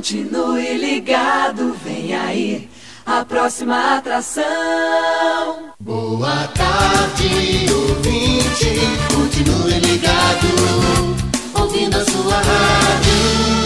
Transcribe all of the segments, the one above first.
Continue ligado, vem aí a próxima atração. Boa tarde, ouvinte, continue ligado, ouvindo a sua rádio.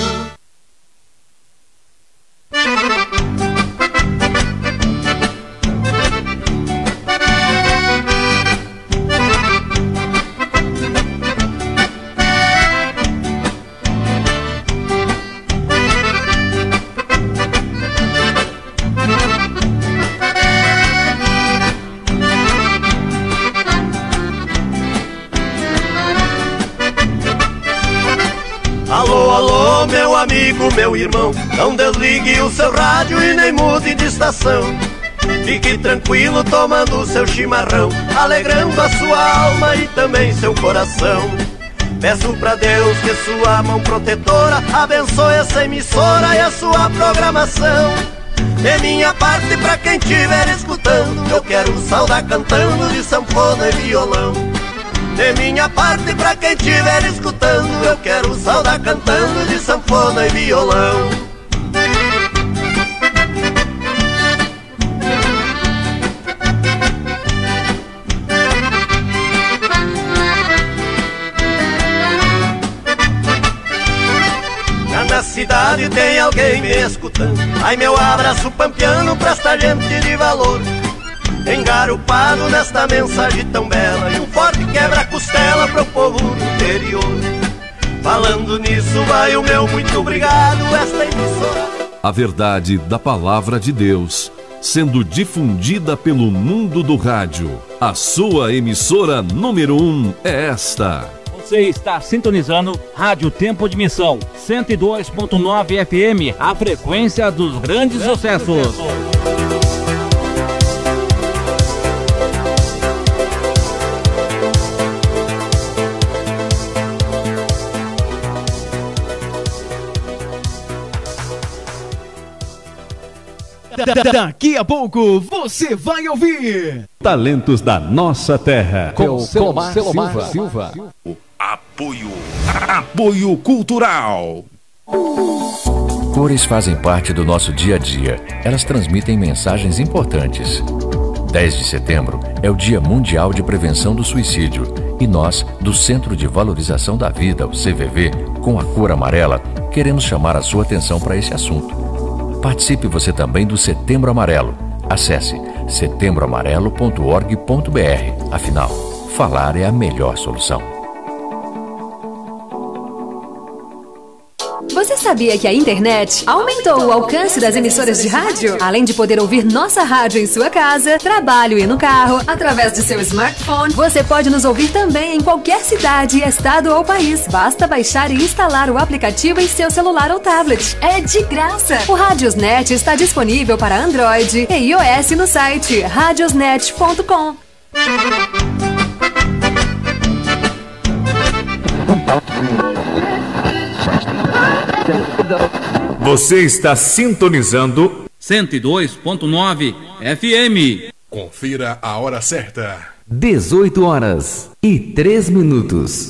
Alô, alô, meu amigo, meu irmão, não desligue o seu rádio e nem mude de estação. Fique tranquilo tomando seu chimarrão, alegrando a sua alma e também seu coração. Peço pra Deus que sua mão protetora abençoe essa emissora e a sua programação. De minha parte, pra quem estiver escutando, eu quero saudar cantando de sanfona e violão. De minha parte, pra quem estiver escutando, eu quero saudar cantando de sanfona e violão. Na cidade tem alguém me escutando, ai meu abraço pampiano pra esta gente de valor. Engarupado nesta mensagem tão bela e um forte quebra-costela pro povo do interior. Falando nisso vai o meu muito obrigado, esta emissora. A verdade da palavra de Deus, sendo difundida pelo mundo do rádio. A sua emissora número 1 é esta. Você está sintonizando Rádio Tempo de Missão, 102.9 FM, a frequência dos grandes sucessos. Daqui a pouco você vai ouvir Talentos da Nossa Terra com Selomar Silva. Apoio Cultural. Cores fazem parte do nosso dia a dia. Elas transmitem mensagens importantes. 10 de setembro é o Dia Mundial de Prevenção do Suicídio e nós, do Centro de Valorização da Vida, o CVV, com a cor amarela, queremos chamar a sua atenção para esse assunto. Participe você também do Setembro Amarelo. Acesse setembroamarelo.org.br. Afinal, falar é a melhor solução. Você sabia que a internet aumentou o alcance das emissoras de rádio? Além de poder ouvir nossa rádio em sua casa, trabalho e no carro, através de seu smartphone, você pode nos ouvir também em qualquer cidade, estado ou país. Basta baixar e instalar o aplicativo em seu celular ou tablet. É de graça! O Radiosnet está disponível para Android e iOS no site radiosnet.com. Você está sintonizando 102.9 FM. Confira a hora certa. 18h03.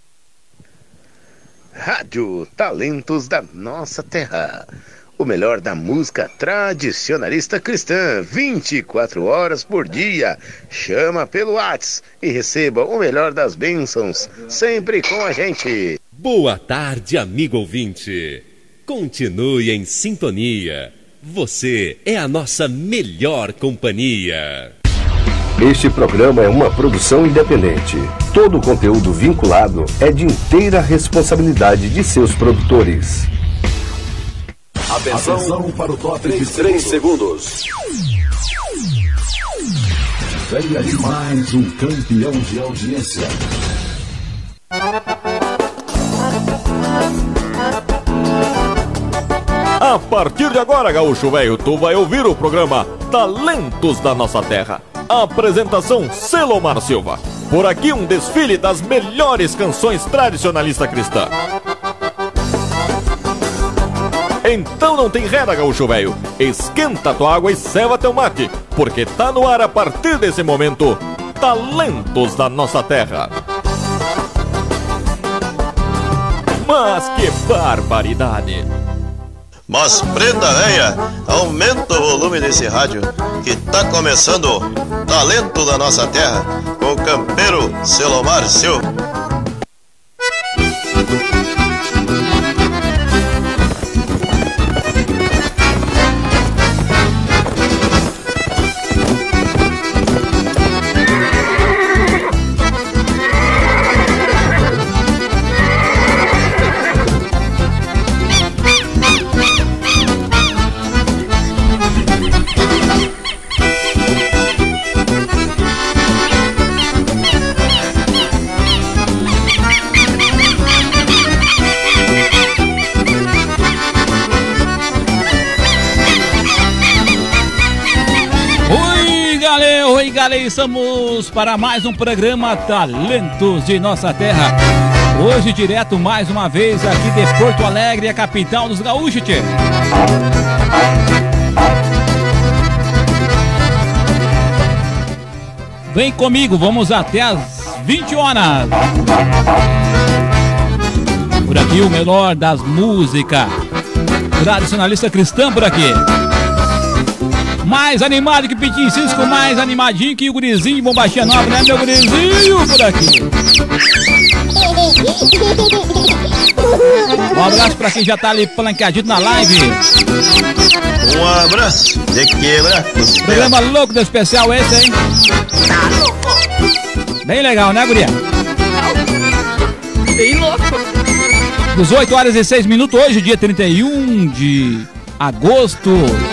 Rádio Talentos da Nossa Terra. O melhor da música tradicionalista cristã, 24 horas por dia. Chama pelo WhatsApp e receba o melhor das bênçãos, sempre com a gente. Boa tarde, amigo ouvinte. Continue em sintonia. Você é a nossa melhor companhia. Este programa é uma produção independente. Todo o conteúdo vinculado é de inteira responsabilidade de seus produtores. Atenção para o top de 3 segundos. Venha de mais um campeão de audiência. A partir de agora, gaúcho velho, tu vai ouvir o programa Talentos da Nossa Terra. Apresentação Selomar Silva. Por aqui um desfile das melhores canções tradicionalista cristã. Então não tem reda, gaúcho velho. Esquenta tua água e ceva teu mate, porque tá no ar a partir desse momento Talentos da Nossa Terra. Mas que barbaridade! Mas prenda véia, aumenta o volume desse rádio, que tá começando o Talento da Nossa Terra, com o campeiro Selomar Silva. Estamos para mais um programa Talentos de Nossa Terra. Hoje direto mais uma vez aqui de Porto Alegre, a capital dos gaúchos. Vem comigo, vamos até as 20 horas. Por aqui o melhor das músicas. Tradicionalista cristã por aqui. Mais animado que Pitinho Cisco, mais animadinho que o gurizinho de Bombaxinha Nova, né, meu gurizinho por aqui. Um abraço pra quem já tá ali planqueadinho na live. Um abraço de quebra. Programa louco do especial esse, hein? Tá louco. Bem legal, né, guria? Bem louco. 18 horas e 6 minutos, hoje, dia 31 de agosto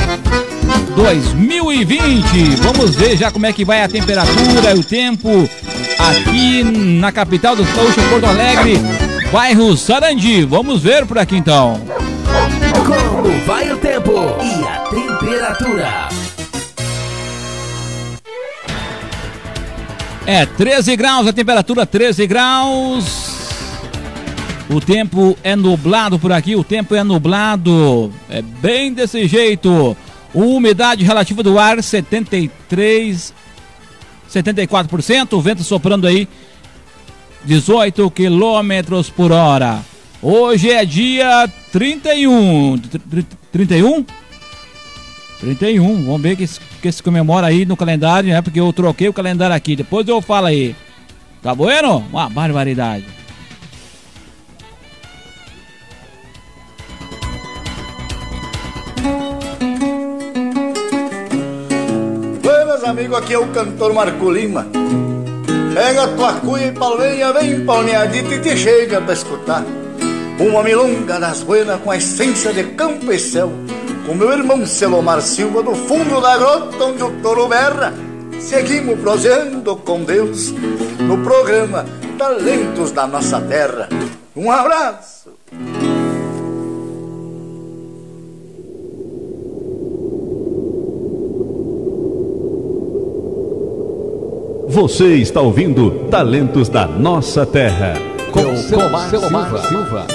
2020. Vamos ver já como é que vai a temperatura e o tempo aqui na capital do gaúcho, Porto Alegre, bairro Sarandi. Vamos ver por aqui então. Como vai o tempo e a temperatura? É 13 graus, a temperatura 13 graus. O tempo é nublado por aqui, o tempo é nublado. É bem desse jeito. Umidade relativa do ar 74%, o vento soprando aí 18 km por hora. Hoje é dia 31, vamos ver que se comemora aí no calendário, né? Porque eu troquei o calendário aqui, depois eu falo aí. Tá bueno? Uma barbaridade. Amigo, aqui é o cantor Marco Lima. Pega tua cuia e palmeia, vem palmeadita e te chega pra escutar uma milonga das buenas com a essência de campo e céu, com meu irmão Selomar Silva do fundo da grota onde o touro berra. Seguimos proseando com Deus no programa Talentos da Nossa Terra. Um abraço. Você está ouvindo Talentos da Nossa Terra com Selomar Silva.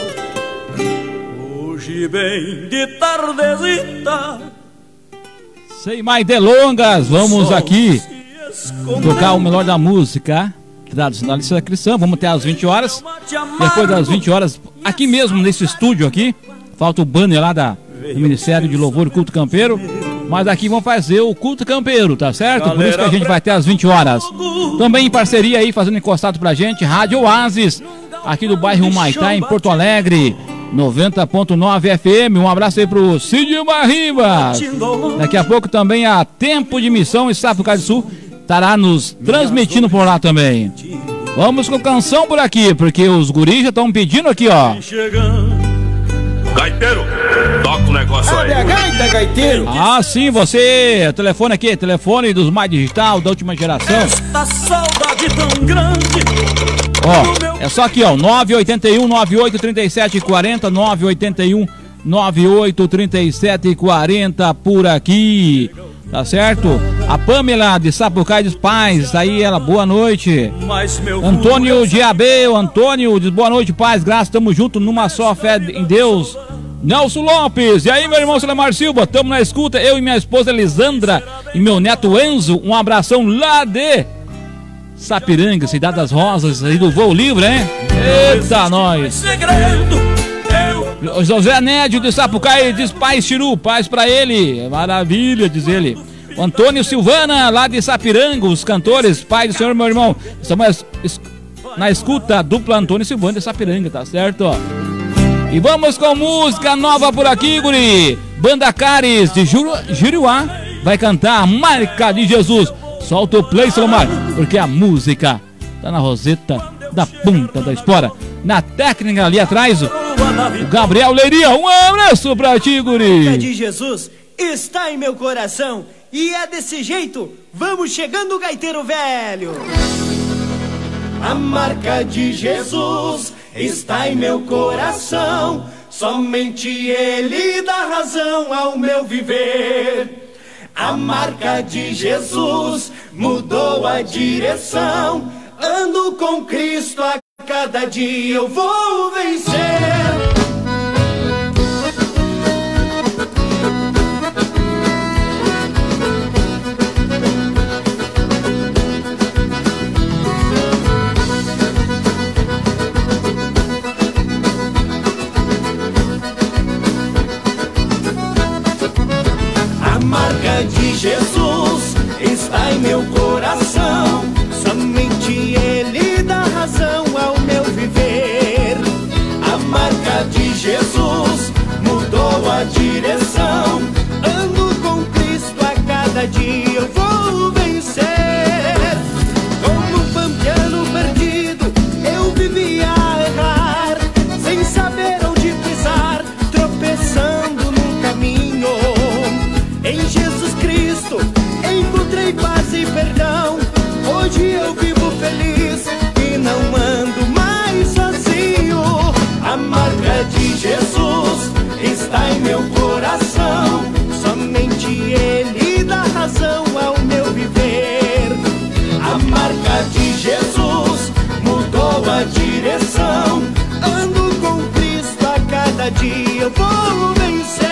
Hoje bem de tardezita. Sem mais delongas, vamos aqui tocar o melhor da música tradicionalista cristã. Vamos até às 20 horas. Depois das 20 horas, aqui mesmo nesse estúdio aqui, falta o banner lá do Ministério de Louvor e Culto Campeiro. Mas aqui vamos fazer o culto campeiro, tá certo? Por isso que a gente vai até às 20 horas. Também em parceria aí, fazendo encostado pra gente, Rádio Oasis, aqui do bairro Humaitá, em Porto Alegre, 90.9 FM. Um abraço aí pro Cid Ribas. Daqui a pouco também a Tempo de Missão em Sapucaí do Sul estará nos transmitindo por lá também. Vamos com canção por aqui, porque os guris já estão pedindo aqui, ó. Gaiteiro, toca o negócio aí. Abre a gaita, gaiteiro. Ah, sim, você, o telefone aqui, telefone dos mais digital, da última geração. Esta saudade tão grande. Ó, é só aqui, ó, 981 98 37 40, 981 98 37 40 por aqui. Tá certo? A Pamela de Sapucaí dos Pais, aí ela, boa noite. Antônio de AB, o Antônio diz boa noite, paz, graças, tamo junto numa só fé em Deus. Nelson Lopes, e aí meu irmão Selomar Silva, tamo na escuta, eu e minha esposa Elisandra e meu neto Enzo, um abração lá de Sapiranga, Cidade das Rosas, aí do Voo Livre, hein? Eita, nós! O José Nédio de Sapucaí diz paz, Chiru, paz pra ele. Maravilha, diz ele. O Antônio Silvana, lá de Sapiranga, os cantores, pai do senhor, meu irmão. Estamos na escuta, dupla Antônio Silvana de Sapiranga, tá certo? E vamos com música nova por aqui, guri. Banda Cares de Juruá vai cantar Marca de Jesus. Solta o play, Selomar, porque a música tá na roseta da ponta da espora. Na técnica ali atrás, o Gabriel Leiria. Um abraço pra ti, guri. Marca de Jesus está em meu coração. E é desse jeito, vamos chegando, gaiteiro velho. A marca de Jesus está em meu coração. Somente Ele dá razão ao meu viver. A marca de Jesus mudou a direção. Ando com Cristo, a cada dia eu vou vencer. A marca de Jesus está em meu coração. Somente Ele dá razão ao meu viver. A marca de Jesus mudou a direção. Ando com Cristo, a cada dia eu vou vencer. Como um pampiano perdido, eu vivia a errar, sem saber onde pisar, tropeçando no caminho. Em Jesus Cristo encontrei paz e perdão. Hoje eu vivo feliz e não ando mais sozinho. A marca de Jesus está em meu coração. Somente Ele dá razão ao meu viver. A marca de Jesus mudou a direção. Ando com Cristo, a cada dia eu vou vencer.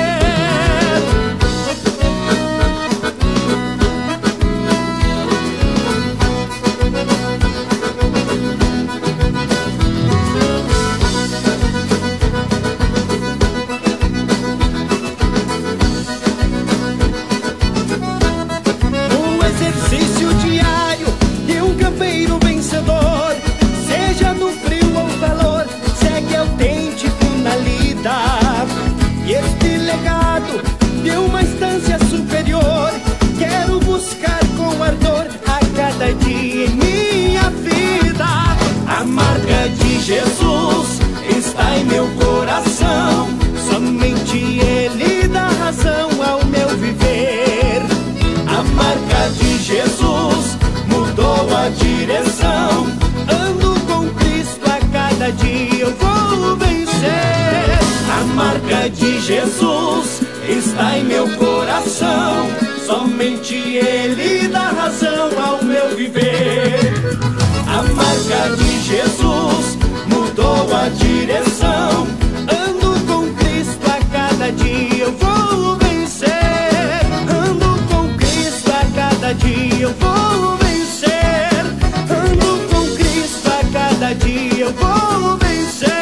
Jesus está em meu coração. Somente Ele dá razão ao meu viver. A marca de Jesus mudou a direção. Ando com Cristo, a cada dia eu vou vencer. A marca de Jesus está em meu coração. Somente Ele dá razão ao meu viver. A marca de Jesus mudou a direção. Ando com Cristo, a cada dia eu vou vencer. Ando com Cristo, a cada dia eu vou vencer. Ando com Cristo, a cada dia eu vou vencer.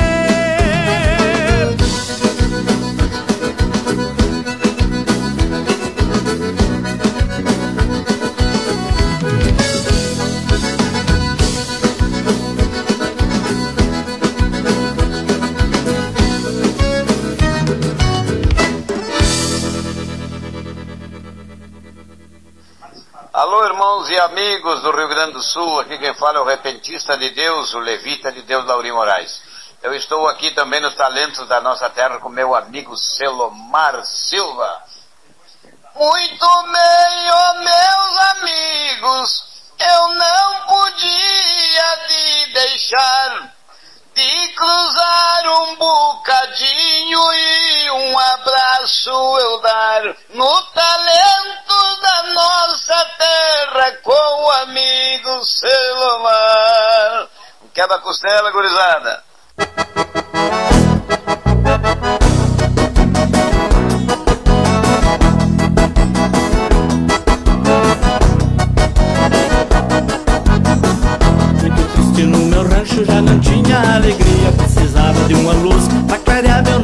Alô, irmãos e amigos do Rio Grande do Sul, aqui quem fala é o repentista de Deus, o levita de Deus, Laurim Moraes. Eu estou aqui também nos Talentos da Nossa Terra com meu amigo Selomar Silva. Muito bem, ó meus amigos, eu não podia de deixar de cruzar um bocadinho e um abraço eu dar no talento da nossa terra com o amigo Selomar. Quebra-costela, gurizada. No meu rancho já não tinha alegria, precisava de uma luz pra clarear meu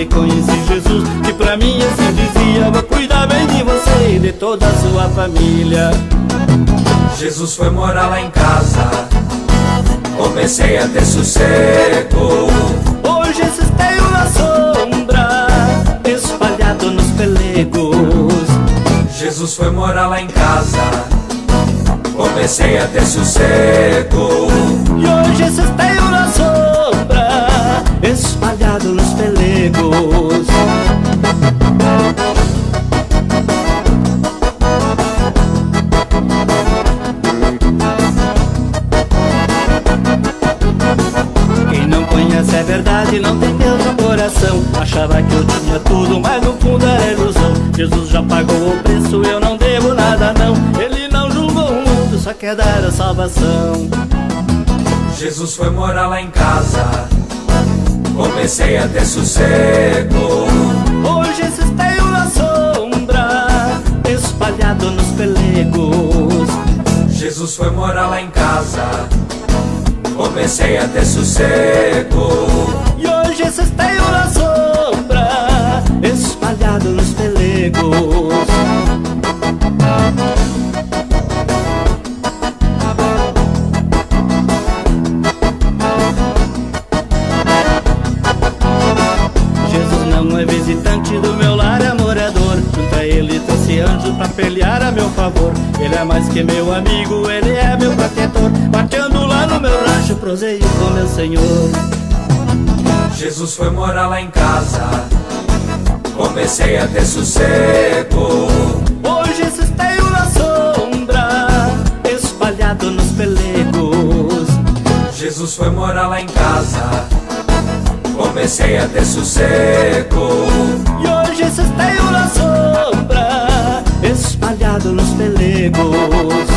conheci Jesus, que pra mim assim dizia: vou cuidar bem de você e de toda a sua família. Jesus foi morar lá em casa, comecei a ter sossego. Hoje esteio na sombra, espalhado nos pelegos. Jesus foi morar lá em casa, comecei a ter sossego. E hoje esteio na sombra, espalhado nos pelegos. É verdade, não tem Deus no coração. Achava que eu tinha tudo, mas no fundo era ilusão. Jesus já pagou o preço, eu não devo nada não. Ele não julgou o mundo, só quer dar a salvação. Jesus foi morar lá em casa, comecei a ter sossego. Hoje esteio na sombra, espalhado nos pelegos. Jesus foi morar lá em casa, comecei a ter sossego. E hoje esteio na sombra, espalhado nos pelegos. Jesus não é visitante do meu lar, é morador. Junto a ele trouxe anjo pra pelear a meu favor. Ele é mais que meu amigo, ele é meu protetor. Bateando lá no meu rancho, proseio com meu Senhor. Jesus foi morar lá em casa, comecei a ter sossego. Hoje esteio na sombra, espalhado nos pelegos. Jesus foi morar lá em casa, comecei a ter sossego. E hoje esteio na sombra, espalhado nos pelegos.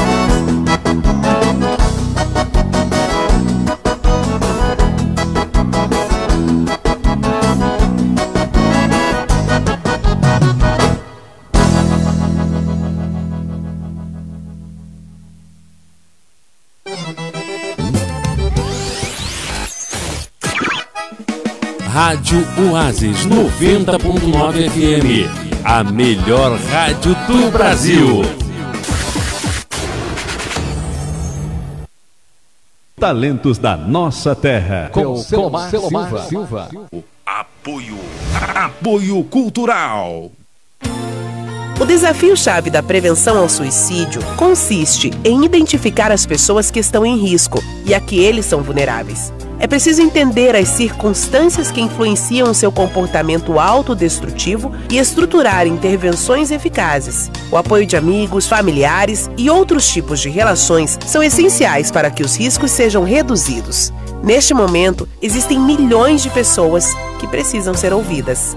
Rádio Oasis 90.9 FM, a melhor rádio do Brasil. Talentos da nossa terra. Com Selomar Silva. Apoio cultural. O desafio-chave da prevenção ao suicídio consiste em identificar as pessoas que estão em risco e a que eles são vulneráveis. É preciso entender as circunstâncias que influenciam o seu comportamento autodestrutivo e estruturar intervenções eficazes. O apoio de amigos, familiares e outros tipos de relações são essenciais para que os riscos sejam reduzidos. Neste momento, existem milhões de pessoas que precisam ser ouvidas.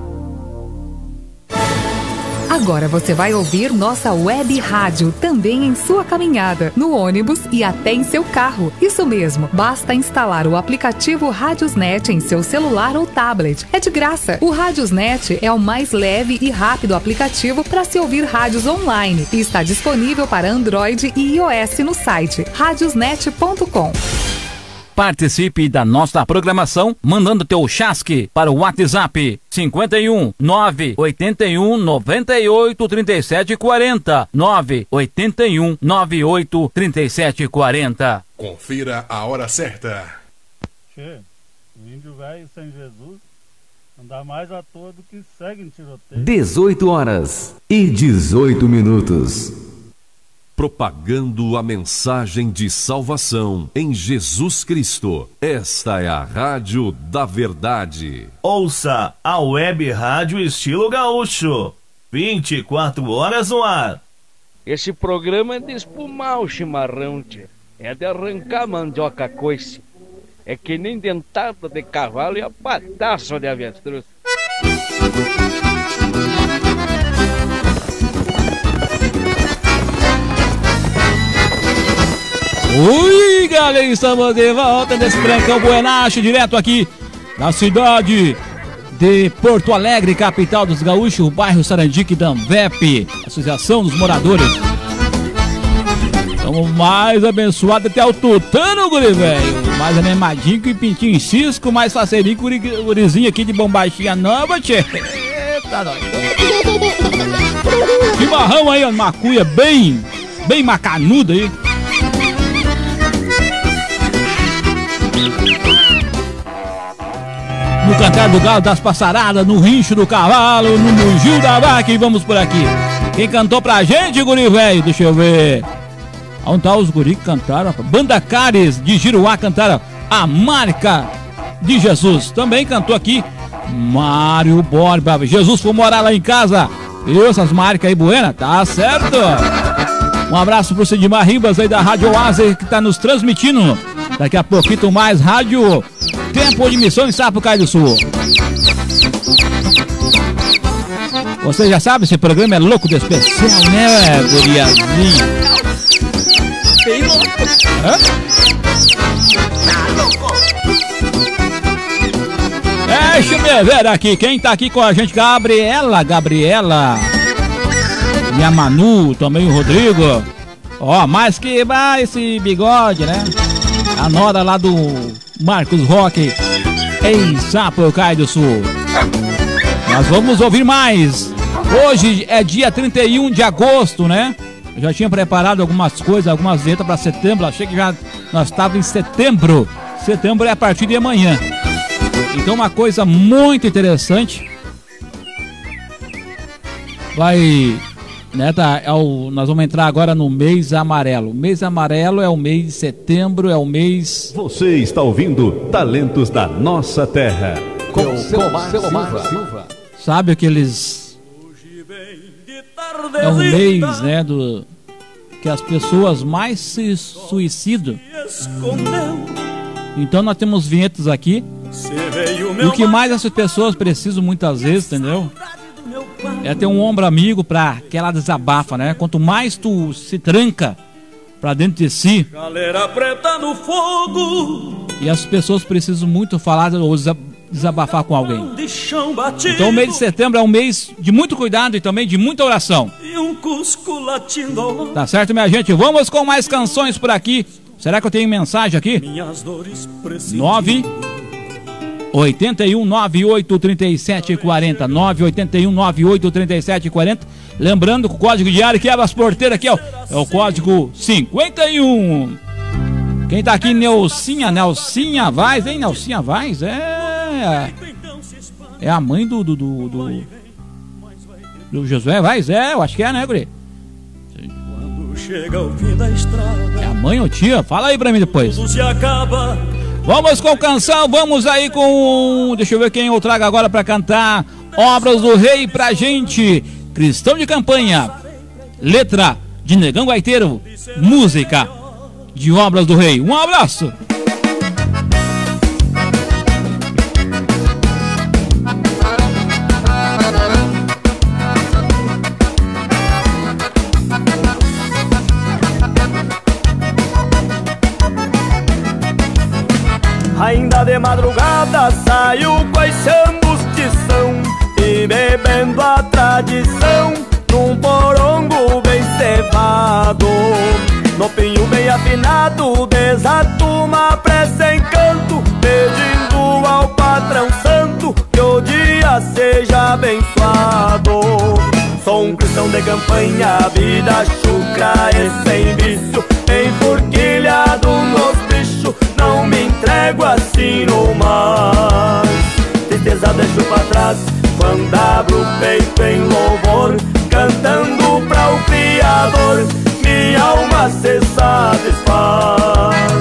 Agora você vai ouvir nossa web rádio também em sua caminhada, no ônibus e até em seu carro. Isso mesmo, basta instalar o aplicativo Radiosnet em seu celular ou tablet. É de graça. O Radiosnet é o mais leve e rápido aplicativo para se ouvir rádios online e está disponível para Android e iOS no site radiosnet.com. Participe da nossa programação mandando teu chasque para o WhatsApp 51 981 98 37 40 981 98 37 40. Confira a hora certa. Che, o índio velho sem Jesus anda mais à toa do que segue em tiroteio. 18 horas e 18 minutos. Propagando a mensagem de salvação em Jesus Cristo. Esta é a Rádio da Verdade. Ouça a web rádio estilo gaúcho. 24 horas no ar. Esse programa é de espumar o chimarrão, tchê. É de arrancar mandioca coice. É que nem dentada de cavalo e a pataça de avestruz. Ui, galera, estamos de volta nesse trancão buenacho, direto aqui na cidade de Porto Alegre, capital dos gaúchos, o bairro Sarandique da Amvep, Associação dos Moradores. Estamos mais abençoados até o tutano, guri velho. Mais animadinho que pintinho cisco, mais faceirinho que o gurizinho aqui de bombachinha nova, tchê. Eita, nós. Chimarrão aí, ó, macuia bem macanuda aí. No cantar do galo, das passaradas, no rincho do cavalo, no mugil da vaca, e vamos por aqui. Quem cantou pra gente, guri velho? Deixa eu ver. Onde tá os guri que cantaram? Banda Cares de Giruá cantaram A Marca de Jesus. Também cantou aqui Mário Borba. Jesus foi morar lá em casa. Viu essas marcas aí, buena? Tá certo. Um abraço pro Sidmar Ribas aí da Rádio Oase, que tá nos transmitindo. Daqui a pouquinho mais Rádio Tempo de Missão em Sapucaí do Sul. Você já sabe, esse programa é louco de especial, né, guriazinha? Bem louco. Hã? Deixa eu ver aqui, quem tá aqui com a gente? Gabriela. E a Manu, também o Rodrigo. Ó, mais que esse bigode, né? A nora lá do Marcos Roque em Sapucaí do Sul. Nós vamos ouvir mais. Hoje é dia 31 de agosto, né? Eu já tinha preparado algumas coisas, algumas letras para setembro. Achei que já nós estávamos em setembro. Setembro é a partir de amanhã. Então uma coisa muito interessante. Nós vamos entrar agora no mês amarelo. O mês amarelo é o mês de setembro, é o mês... Você está ouvindo Talentos da Nossa Terra com Selomar Silva. Sabe aqueles... É um mês, né, que as pessoas mais se suicidam. Então nós temos vinhetas aqui. E o que mais essas pessoas precisam muitas vezes, entendeu? É ter um ombro amigo pra que ela desabafa, né? Quanto mais tu se tranca pra dentro de si, galera preta no fogo, e as pessoas precisam muito falar ou desabafar com alguém. Então o mês de setembro é um mês de muito cuidado e também de muita oração. Tá certo, minha gente? Vamos com mais canções por aqui. Será que eu tenho mensagem aqui? 981983740 981983740. Lembrando que o código diário que abre as porteiras aqui, ó, é o código 51. Quem tá aqui? Nelsinha Vaz, hein? Nelsinha Vaz, é a mãe do Josué Vaz, eu acho que é, né, guri? É a mãe ou tia? Fala aí pra mim depois. Vamos com canção, vamos aí com... Deixa eu ver quem eu trago agora pra cantar Obras do Rei pra gente. Cristão de Campanha. Letra de Negão Gaiteiro. Música de Obras do Rei. Um abraço! Ainda de madrugada saio coiçando os tição e bebendo a tradição num porongo bem cevado. No pinho bem afinado desato uma prece em canto, pedindo ao patrão santo que o dia seja abençoado. Sou um cristão de campanha, vida chucra e sem vício, enforquilhado nos bichos, não me entrego assim no mais. Tristeza deixo pra trás, quando abro o peito em louvor, cantando pra o Criador, minha alma se satisfaz.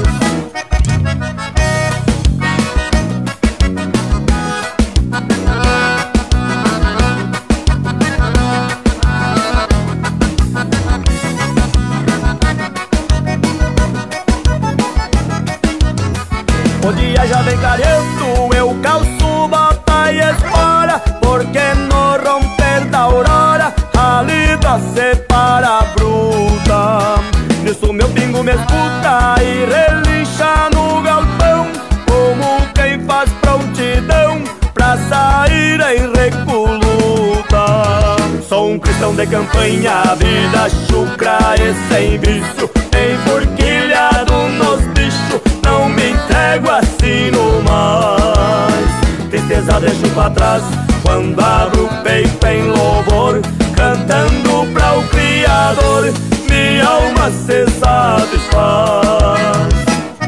O dia já vem clareando, eu calço bota e espora, porque no romper da aurora a lida separa a bruta. Nisso meu pingo me escuta e relincha no galpão, como quem faz prontidão pra sair em recoluta. Sou um cristão de campanha, vida chucra e sem vício, enforquilhado nos bichos, não me entrego entrego assim no mais. Tristeza deixo pra trás quando abro o peito em louvor, cantando pra o Criador, minha alma se satisfaz.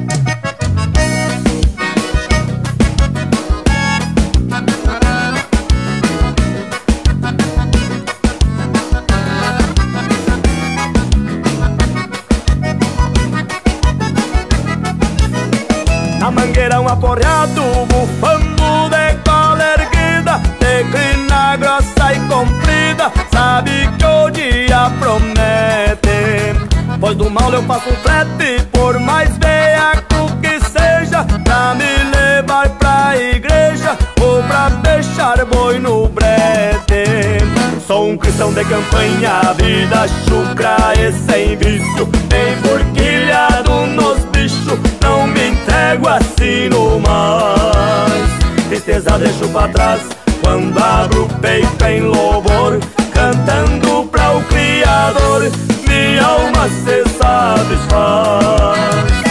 Na mangueira um aporreado, bufando de cola erguida, de crina grossa e comprida, sabe que o dia promete. Pois do mal eu faço um frete, por mais veaco que seja, pra me levar pra igreja ou pra deixar boi no brete. Sou um cristão de campanha, vida chucra e sem vício, enforquilhado nos bichos, não me entrego assim no mais. Tristeza deixo pra trás quando abro o peito em louvor, cantando pra o Criador, minha alma se satisfaz.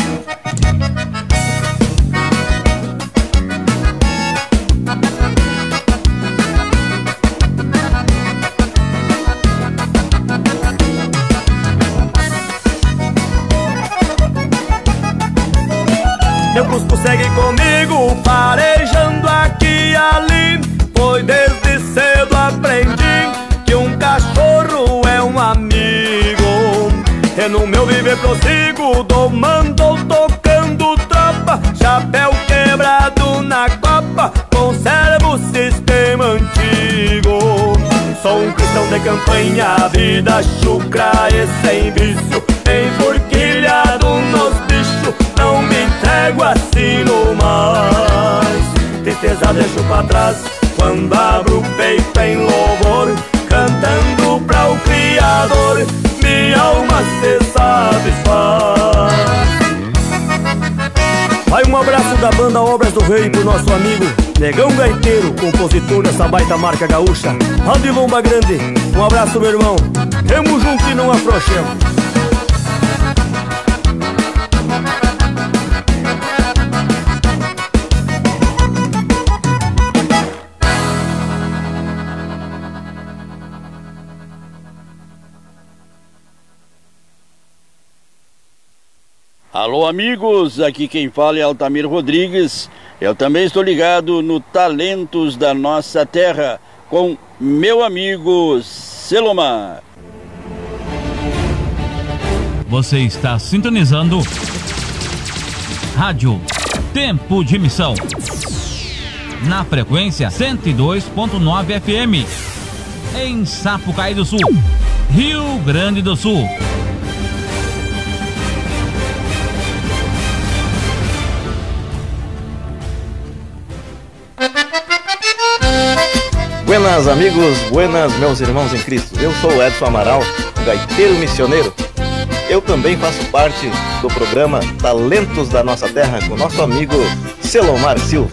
Meu cusco segue comigo, farejando aqui e ali, pois desde cedo aprendi que um cachorro é um amigo. E no meu viver prossigo, domando, tocando tropa, chapéu quebrado na copa, conservo o sistema antigo. Sou um cristão de campanha, vida chucra e sem vício, enforquilhado nos bichos, não me entrego assim no mais. Tristeza deixo pra trás quando abro o peito em louvor, cantando pra o Criador, minha alma se satisfaz. Vai um abraço da banda Obras do Rei pro nosso amigo Negão Gaiteiro, compositor dessa baita marca gaúcha, lá de Lomba Grande. Um abraço, meu irmão, tamo junto e não afrouxemos. Alô amigos, aqui quem fala é Altamir Rodrigues. Eu também estou ligado no Talentos da Nossa Terra com meu amigo Selomar. Você está sintonizando Rádio Tempo de Missão na frequência 102.9 FM em Sapucaí do Sul, Rio Grande do Sul. Buenas amigos, buenas meus irmãos em Cristo. Eu sou o Edson Amaral, gaiteiro missioneiro. Eu também faço parte do programa Talentos da Nossa Terra com nosso amigo Selomar Silva.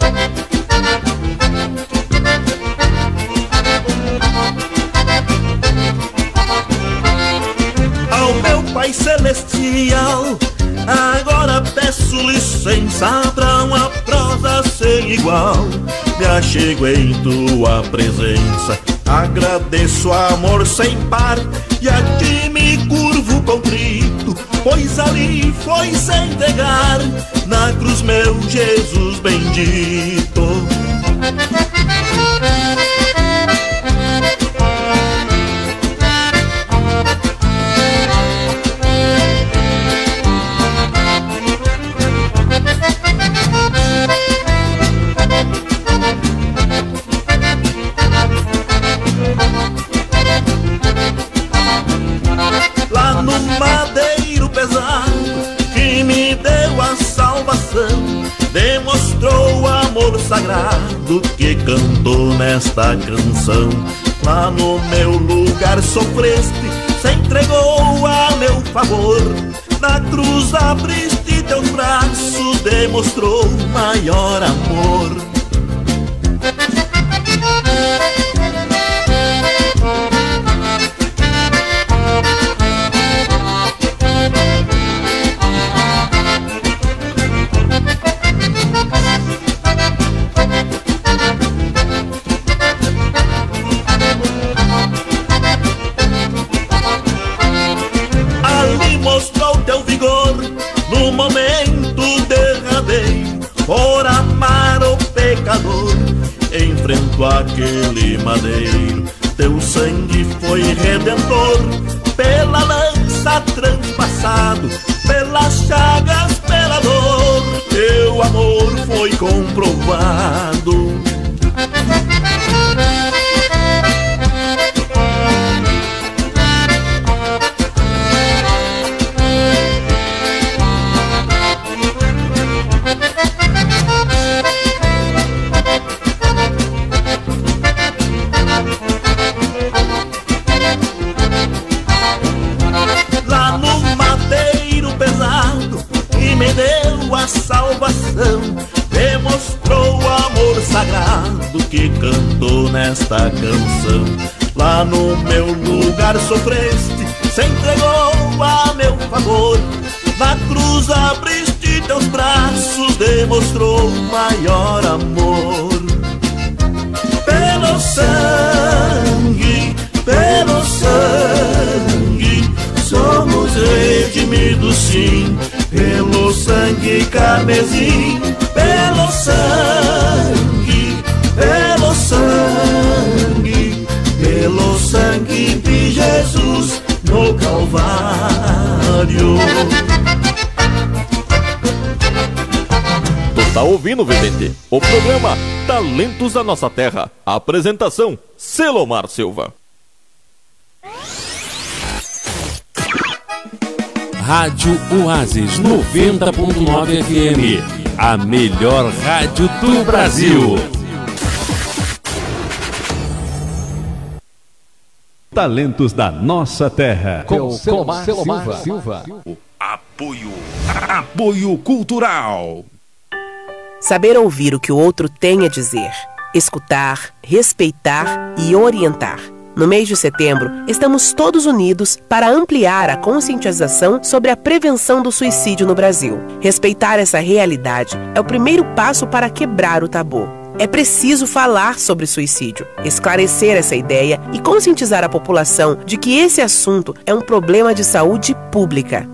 Ao meu Pai Celestial, agora peço licença pra uma prosa sem igual. Me achego em tua presença, agradeço amor sem par, e aqui me curvo contrito, pois ali foi se entregar na cruz meu Jesus bendito. Demonstrou o amor sagrado que cantou nesta canção. Lá no meu lugar sofreste, se entregou a meu favor. Na cruz abriste teus braços, demonstrou maior amor. no momento derradeiro, por amar o pecador, enfrento aquele madeiro. Teu sangue foi redentor, pela lança transpassado, pelas chagas, pela dor, teu amor foi comprovado. Me deu a salvação, demonstrou o amor sagrado que cantou nesta canção. Lá no meu lugar sofreste, se entregou a meu favor. Na cruz abriste teus braços, demonstrou maior amor. Pelo sangue, somos redimidos sim. Pelo sangue carmesim, pelo sangue de Jesus no Calvário. Tu tá ouvindo, Vidente? O programa Talentos da Nossa Terra. Apresentação, Selomar Silva. Rádio Oasis 90.9 FM, a melhor rádio do Brasil. Talentos da Nossa Terra. Com Selomar Silva. Apoio cultural. Saber ouvir o que o outro tem a dizer, escutar, respeitar e orientar. No mês de setembro, estamos todos unidos para ampliar a conscientização sobre a prevenção do suicídio no Brasil. Respeitar essa realidade é o primeiro passo para quebrar o tabu. É preciso falar sobre suicídio, esclarecer essa ideia e conscientizar a população de que esse assunto é um problema de saúde pública.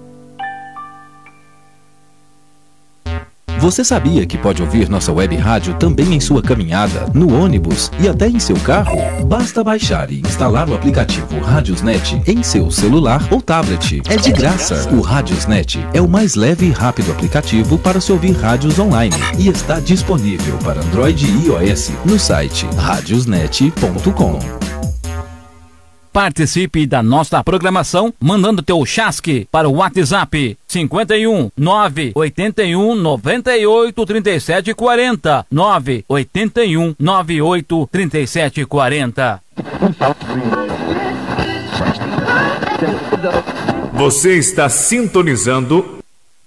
Você sabia que pode ouvir nossa web rádio também em sua caminhada, no ônibus e até em seu carro? Basta baixar e instalar o aplicativo Radiosnet em seu celular ou tablet. É de graça. O Radiosnet é o mais leve e rápido aplicativo para se ouvir rádios online e está disponível para Android e iOS no site radiosnet.com. Participe da nossa programação mandando teu chasque para o WhatsApp 51 981 98 37 40 981 98 37 40. Você está sintonizando.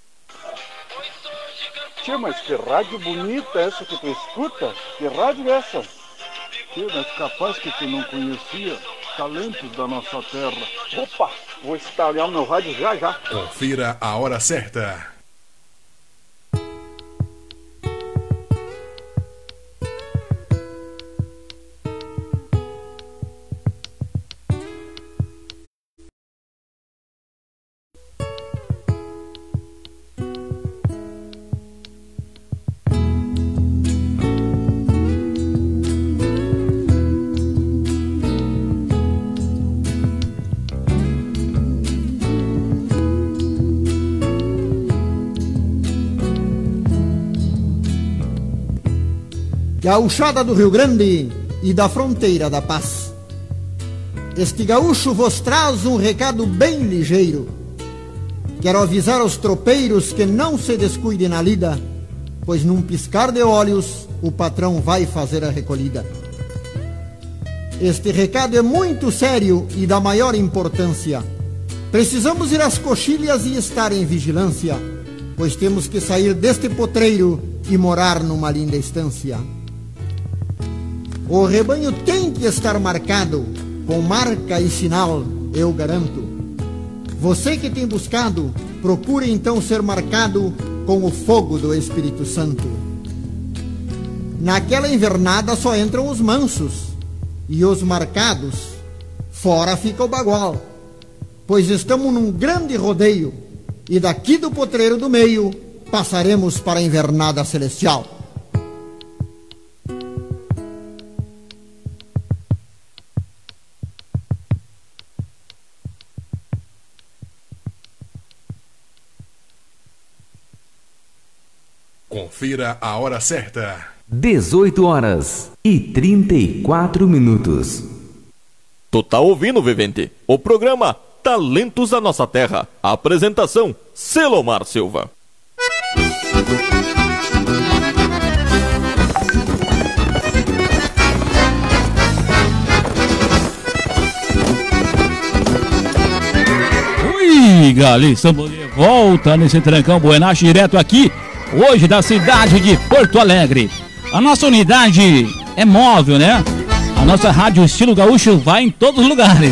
Tia, mas que rádio bonita essa que tu escuta? Que rádio é essa? Tia, mas capaz que tu não conhecia. Talentos da Nossa Terra. Opa, vou instalar o meu rádio já. Confira a hora certa. Gaúchada do Rio Grande e da fronteira da paz. Este gaúcho vos traz um recado bem ligeiro. Quero avisar aos tropeiros que não se descuidem na lida, pois num piscar de olhos o patrão vai fazer a recolhida. Este recado é muito sério e da maior importância. Precisamos ir às coxilhas e estar em vigilância, pois temos que sair deste potreiro e morar numa linda estância. O rebanho tem que estar marcado, com marca e sinal, eu garanto. Você que tem buscado, procure então ser marcado com o fogo do Espírito Santo. Naquela invernada só entram os mansos, e os marcados, fora fica o bagual. Pois estamos num grande rodeio, e daqui do potreiro do meio passaremos para a invernada celestial. Confira a hora certa. 18h34. Tu tá ouvindo, Vivente? O programa Talentos da Nossa Terra. Apresentação, Selomar Silva. Ui, galera, estamos de volta nesse trancão Buenacho, direto aqui, hoje da cidade de Porto Alegre. A nossa unidade é móvel, né? A nossa rádio estilo gaúcho vai em todos os lugares.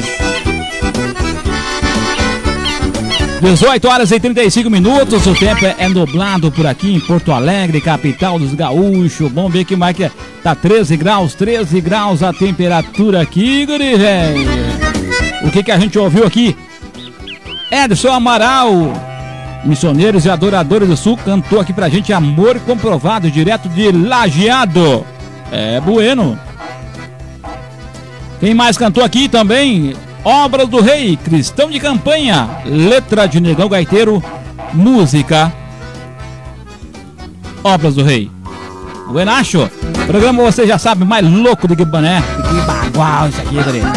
18h35, o tempo é nublado por aqui em Porto Alegre, capital dos gaúchos. Vamos ver que mais que é. Tá 13 graus a temperatura aqui, guri, velho. O que a gente ouviu aqui? Edson Amaral, Missioneiros e Adoradores do Sul, cantou aqui pra gente Amor Comprovado, direto de Lajeado. É bueno. Quem mais cantou aqui também? Obras do Rei, Cristão de Campanha, letra de Negão Gaiteiro, música Obras do Rei. Buenacho, programa você já sabe, mais louco do que Bané, que bagual isso aqui, galera.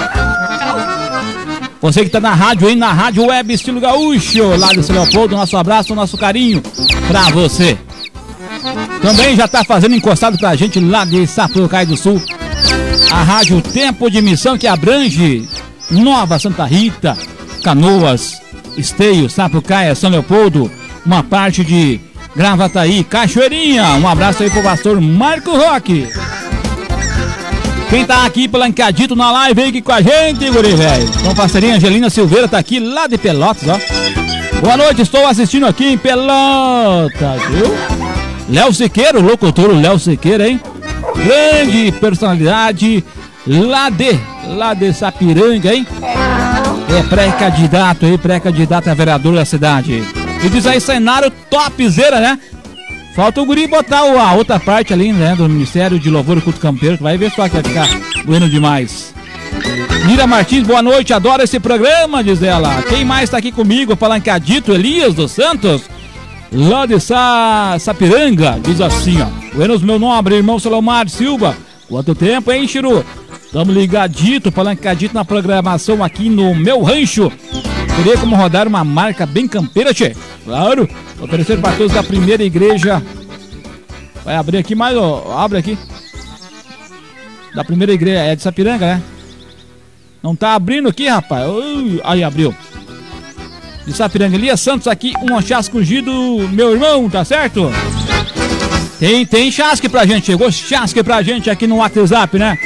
Você que tá na rádio aí, na Rádio Web Estilo Gaúcho, lá do São Leopoldo, nosso abraço, nosso carinho pra você. Também já tá fazendo encostado pra gente lá de Sapucaí do Sul, a Rádio Tempo de Missão, que abrange Nova Santa Rita, Canoas, Esteio, Sapucaia, São Leopoldo, uma parte de Gravataí, Cachoeirinha. Um abraço aí pro pastor Marco Roque. Quem tá aqui pelancadito na live aí aqui com a gente, guri, velho. Então, parceirinha Angelina Silveira tá aqui lá de Pelotas, ó. Boa noite, estou assistindo aqui em Pelotas, viu? Léo Siqueira, o locutor Léo Siqueira, hein? Grande personalidade lá de Sapiranga, hein? É pré-candidato a vereador da cidade. E diz aí, cenário topzera, né? Falta o guri botar a outra parte ali, né? Do Ministério de Louvor e Culto Campeiro, que vai ver só que vai ficar bueno demais. Mira Martins, boa noite, adoro esse programa, diz ela. Quem mais tá aqui comigo, palancadito, Elias dos Santos, lá de Sapiranga, diz assim, ó. Buenos, meu nobre irmão Selomar Silva. Quanto tempo, hein, Chiru? Tamo ligadito, palancadito na programação aqui no meu rancho. Teria como rodar uma marca bem campeira, tchê? Claro, oferecer para todos da primeira igreja. Vai abrir aqui mais, ó, abre aqui. Da primeira igreja, é de Sapiranga, né? Não tá abrindo aqui, rapaz. Aí, abriu. De Sapiranga, Elias Santos aqui, um chasque ungido, meu irmão, tá certo? Tem chasque pra gente, chegou chasque pra gente aqui no WhatsApp, né?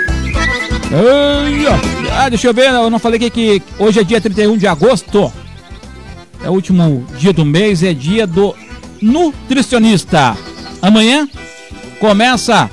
Deixa eu ver, eu não falei que hoje é dia 31 de agosto. É o último dia do mês, é dia do nutricionista. Amanhã começa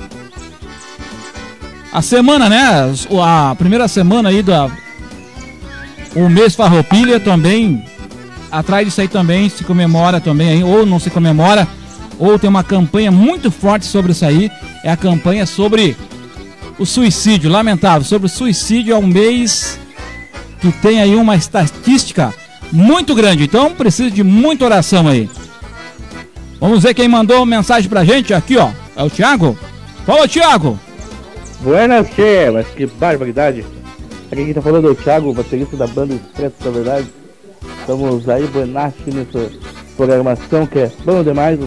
a semana, né? A primeira semana aí o mês Farroupilha também. Atrás disso aí também se comemora também, ou não se comemora, ou tem uma campanha muito forte sobre isso aí. É a campanha sobre o suicídio, lamentável, sobre o suicídio. É um mês que tem aí uma estatística muito grande, então precisa de muita oração aí. Vamos ver quem mandou mensagem pra gente aqui, ó. É o Thiago. Fala, Thiago. Buenas, che, mas que barbaridade. Aqui quem tá falando é o Thiago, baterista da banda Expresso da Verdade. Estamos aí, buenas, nessa programação que é bom demais.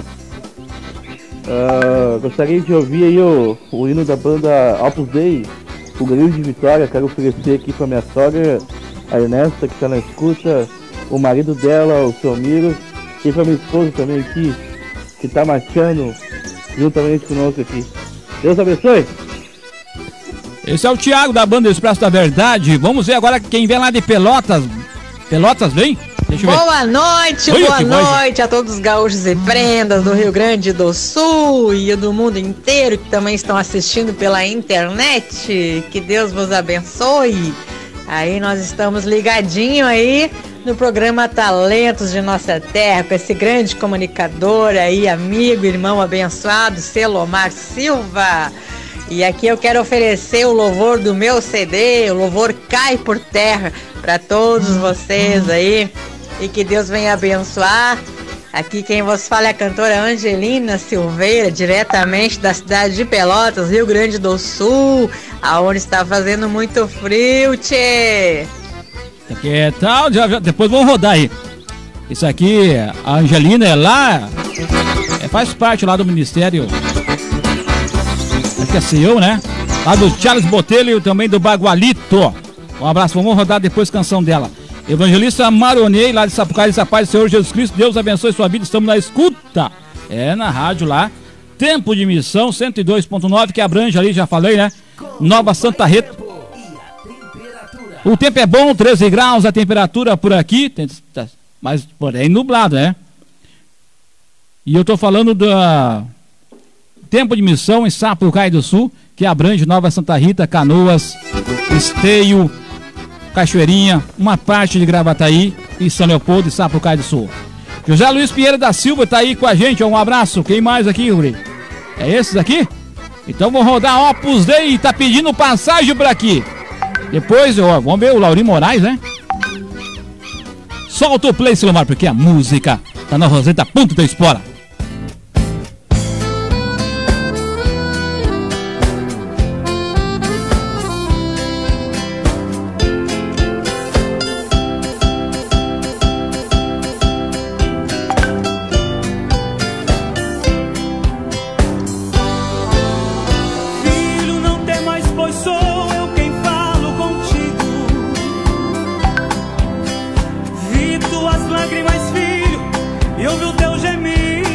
Gostaria de ouvir aí o hino da banda Opus Dei, o Grilo de Vitória. Quero oferecer aqui pra minha sogra, a Ernesta, que tá na escuta, o marido dela, o seu Miro, e pra minha esposa também aqui, que tá marchando juntamente conosco aqui. Deus abençoe! Esse é o Thiago da banda Expresso da Verdade. Vamos ver agora quem vem lá de Pelotas. Pelotas, vem? Deixa eu ver. Boa noite, boa noite a todos os gaúchos e prendas do Rio Grande do Sul e do mundo inteiro que também estão assistindo pela internet. Que Deus vos abençoe. Aí nós estamos ligadinho aí no programa Talentos de Nossa Terra, com esse grande comunicador aí, amigo, irmão abençoado, Selomar Silva. E aqui eu quero oferecer o louvor do meu CD, o louvor Cai por Terra, para todos vocês aí, e que Deus venha abençoar. Aqui quem vos fala é a cantora Angelina Silveira, diretamente da cidade de Pelotas, Rio Grande do Sul, aonde está fazendo muito frio, tchê. Que tal? Depois vamos rodar aí. Isso aqui, a Angelina é lá, faz parte lá do ministério, acho que é CEO, né? Lá do Charles Botelho e também do Bagualito. Um abraço, vamos rodar depois a canção dela. Evangelista Maronei, lá de Sapucaí, essa paz do Senhor Jesus Cristo, Deus abençoe sua vida, estamos na escuta. Na rádio lá, Tempo de Missão 102.9, que abrange ali, já falei, né? Nova Santa Rita. O tempo é bom, 13 graus, a temperatura por aqui, mas porém nublado, né? E eu tô falando do Tempo de Missão em Sapucaí do Sul, que abrange Nova Santa Rita, Canoas, Esteio, Cachoeirinha, uma parte de Gravataí e São Leopoldo e Sapucaí do Sul. José Luiz Pinheiro da Silva tá aí com a gente, um abraço. Quem mais aqui, Yuri? É esses aqui? Então vou rodar Opus Dei, tá pedindo passagem por aqui. Depois, vamos ver o Laurinho Moraes, né? Solta o play, Silomar, porque a música tá na Roseta Ponto da Espora. Lágrimas, filho, e ouve o teu gemido.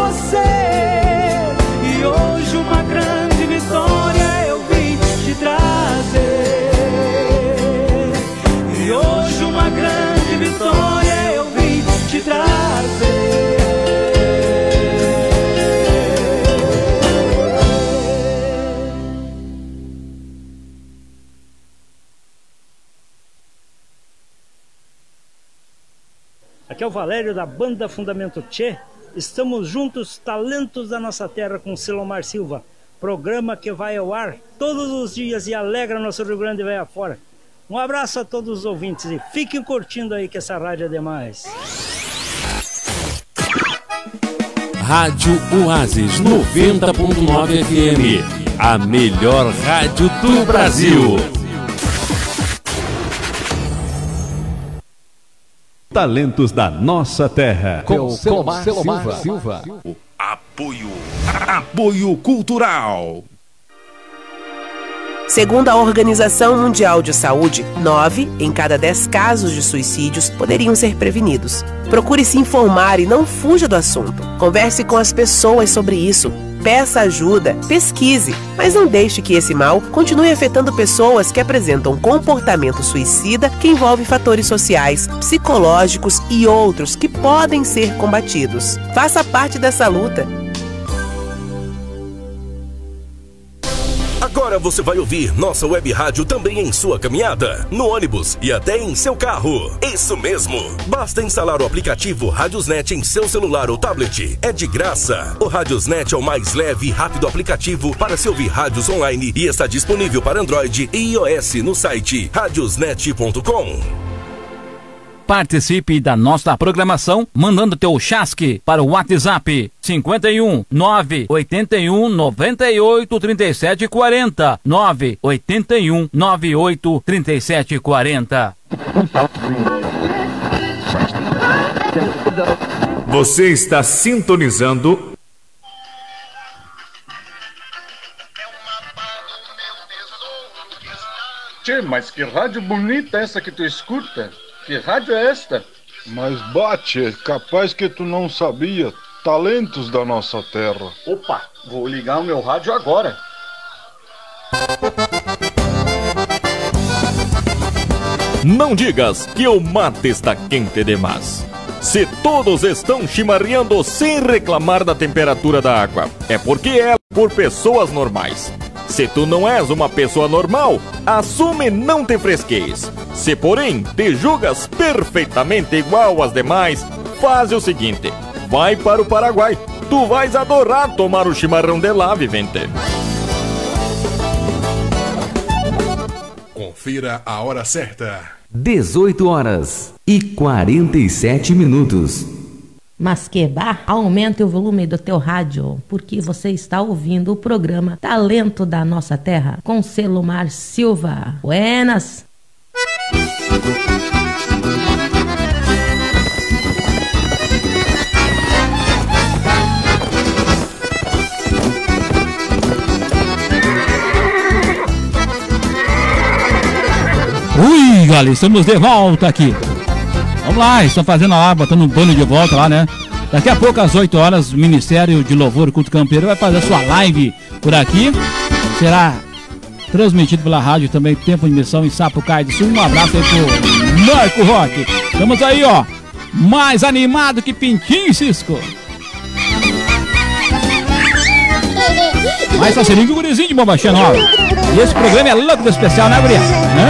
você. E hoje uma grande vitória eu vim te trazer. E hoje uma grande vitória eu vim te trazer. Aqui é o Valério da Banda Fundamento Tchê. Estamos juntos, talentos da nossa terra, com Selomar Silva. Programa que vai ao ar todos os dias e alegra nosso Rio Grande vai afora. Um abraço a todos os ouvintes e fiquem curtindo aí que essa rádio é demais. Rádio Oasis 90.9 FM. A melhor rádio do Brasil. Talentos da nossa terra. Com Selomar Silva. Apoio cultural. Segundo a Organização Mundial de Saúde, 9 em cada 10 casos de suicídios poderiam ser prevenidos. Procure se informar e não fuja do assunto. Converse com as pessoas sobre isso. Peça ajuda, pesquise, mas não deixe que esse mal continue afetando pessoas que apresentam comportamento suicida que envolve fatores sociais, psicológicos e outros que podem ser combatidos. Faça parte dessa luta. Agora você vai ouvir nossa web rádio também em sua caminhada, no ônibus e até em seu carro. Isso mesmo! Basta instalar o aplicativo Radiosnet em seu celular ou tablet. É de graça. O Radiosnet é o mais leve e rápido aplicativo para se ouvir rádios online e está disponível para Android e iOS no site radiosnet.com. Participe da nossa programação mandando teu chasque para o WhatsApp 51 981 98 37 40 981 98 37 40. Você está sintonizando Tchê, mas que rádio bonita essa que tu escuta? Que rádio é esta? Mas bate, capaz que tu não sabia. Talentos da nossa terra. Opa, vou ligar o meu rádio agora. Não digas que o mate está quente demais. Se todos estão chimarreando sem reclamar da temperatura da água, é porque é por pessoas normais. Se tu não és uma pessoa normal, assume não te fresqueis. Se porém te julgas perfeitamente igual às demais, faz o seguinte, vai para o Paraguai. Tu vais adorar tomar o chimarrão de lá, vivente. Confira a hora certa. 18h47. Mas quebrar, aumente o volume do teu rádio, porque você está ouvindo o programa Talento da Nossa Terra, com Selomar Silva. Buenas! Ui, galera, estamos de volta aqui. Vamos lá, estão fazendo lá, botando um pano de volta lá, né? Daqui a pouco, às 8 horas, o Ministério de Louvor e Culto Campeiro vai fazer a sua live por aqui. Será transmitido pela rádio também, Tempo de Missão em Sapucaí do Sul. Um abraço aí pro Marco Roque. Estamos aí, ó, mais animado que Pintinho e Cisco. Mais faceirinho que o gurizinho de Bombachã Nova. E esse programa é louco do especial, né, guria?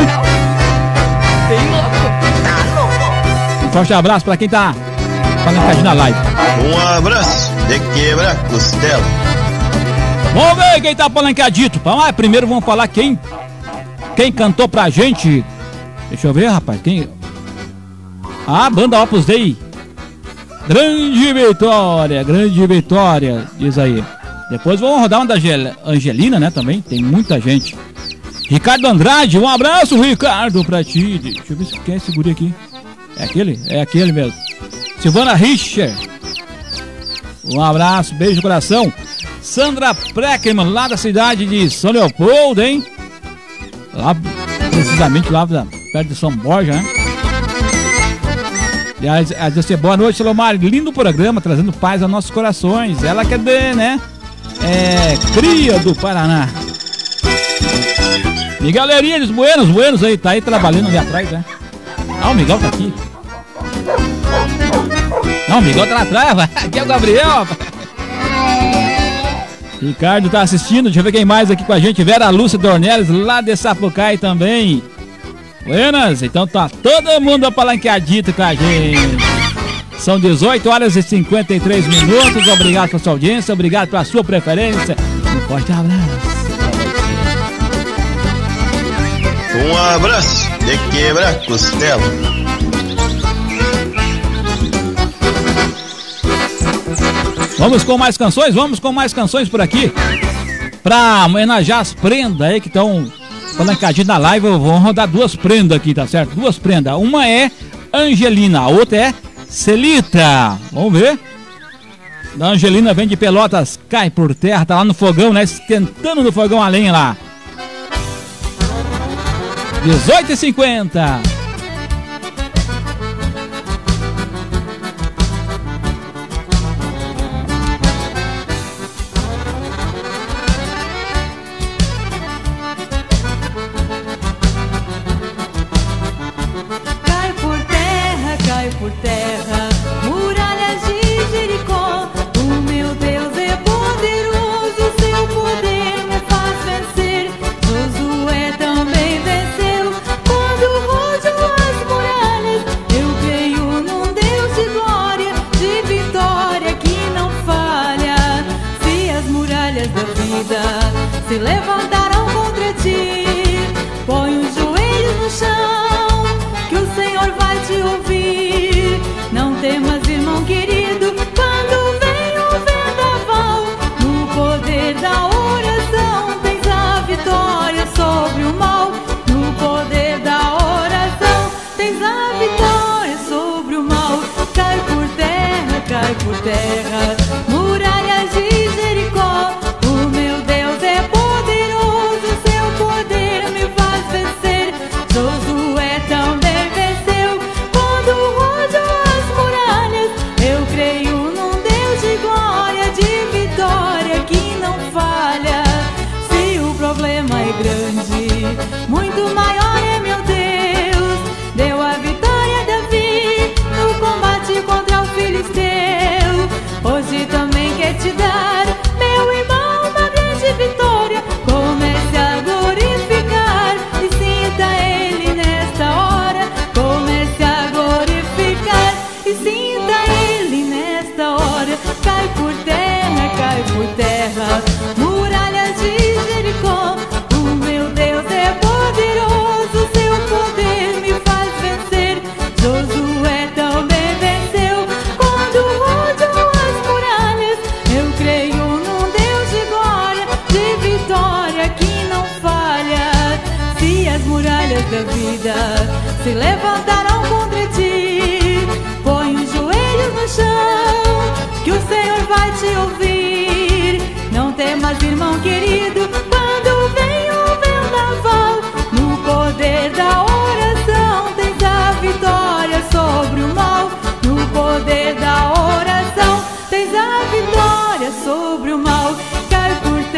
Um forte abraço pra quem tá falando na live. Um abraço de quebra costela. Vamos ver quem tá palanqueadito. Primeiro vamos falar quem cantou pra gente. Deixa eu ver, rapaz. Quem? A banda Opus Dei. Grande vitória, diz aí. Depois vamos rodar uma da Angelina, né, também. Tem muita gente. Ricardo Andrade, um abraço, Ricardo, pra ti. Deixa eu ver se quem é esse guri aqui. É aquele? É aquele mesmo. Silvana Richer. Um abraço, beijo no coração. Sandra Preckerman, lá da cidade de São Leopoldo, hein? Lá, precisamente lá perto de São Borja, né? E ela diz assim, boa noite, Selomar, lindo programa, trazendo paz aos nossos corações. Ela quer ver, né? Cria do Paraná. Miguel Leirinha diz, buenos aí, tá aí trabalhando ali atrás, né? Ah, o Miguel tá aqui. Não, o Miguel tá lá atrás, aqui é o Gabriel. Ricardo tá assistindo, deixa eu ver quem mais aqui com a gente. Vera Lúcia Dornelles, lá de Sapucaí também. Buenas, então tá todo mundo apalanqueadito com a gente. São 18 horas e 53 minutos. Obrigado pela sua audiência, obrigado pela sua preferência. Um forte abraço. Um abraço de quebra costela. Vamos com mais canções por aqui. Pra homenagear as prendas aí que estão palancadinhas na live, eu vou rodar duas prendas aqui, tá certo? Duas prendas. Uma é Angelina, a outra é Celita. Vamos ver. Da Angelina vem de Pelotas, cai por terra, tá lá no fogão, né? Esquentando no fogão a lenha lá. 18h50. Cai por terra, muralhas de Jericó. O meu Deus é poderoso, seu poder me faz vencer. Josué também venceu quando rojam as muralhas. Eu creio num Deus de glória, de vitória que não falha. Se as muralhas da vida se levantarão contra ti, põe os joelhos no chão, que o Senhor vai te ouvir. Não temas, irmão querido, quando vem o vendaval. No poder da oração tens a vitória sobre o mal. No poder da oração tens a vitória sobre o mal. Cai por terra, muralhas de Jericó. O meu Deus é poderoso, seu poder me faz vencer. Josué também venceu quando rojam as muralhas. Eu creio num Deus de glória, de vitória que não falha. Se o problema é grande, muito maior é meu Deus. Deu a vitória a Davi no combate contra o filisteu. Hoje também quer te dar, meu irmão, uma grande vitória. Comece a glorificar e sinta Ele nesta hora. Comece a glorificar e sinta Ele nesta hora. Cai por terra, muralhas de Jericó. O meu Deus é poderoso, seu poder me faz vencer. Josué também venceu quando rojam as muralhas. Eu creio num Deus de glória, de vitória que não falha. Se as muralhas da vida se levantarão contra ti, põe os joelhos no chão, que o Senhor vai te ouvir. Não temas, irmão querido, quando vem o vendaval. No poder da oração tens a vitória sobre o mal. No poder da oração tens a vitória sobre o mal. Cai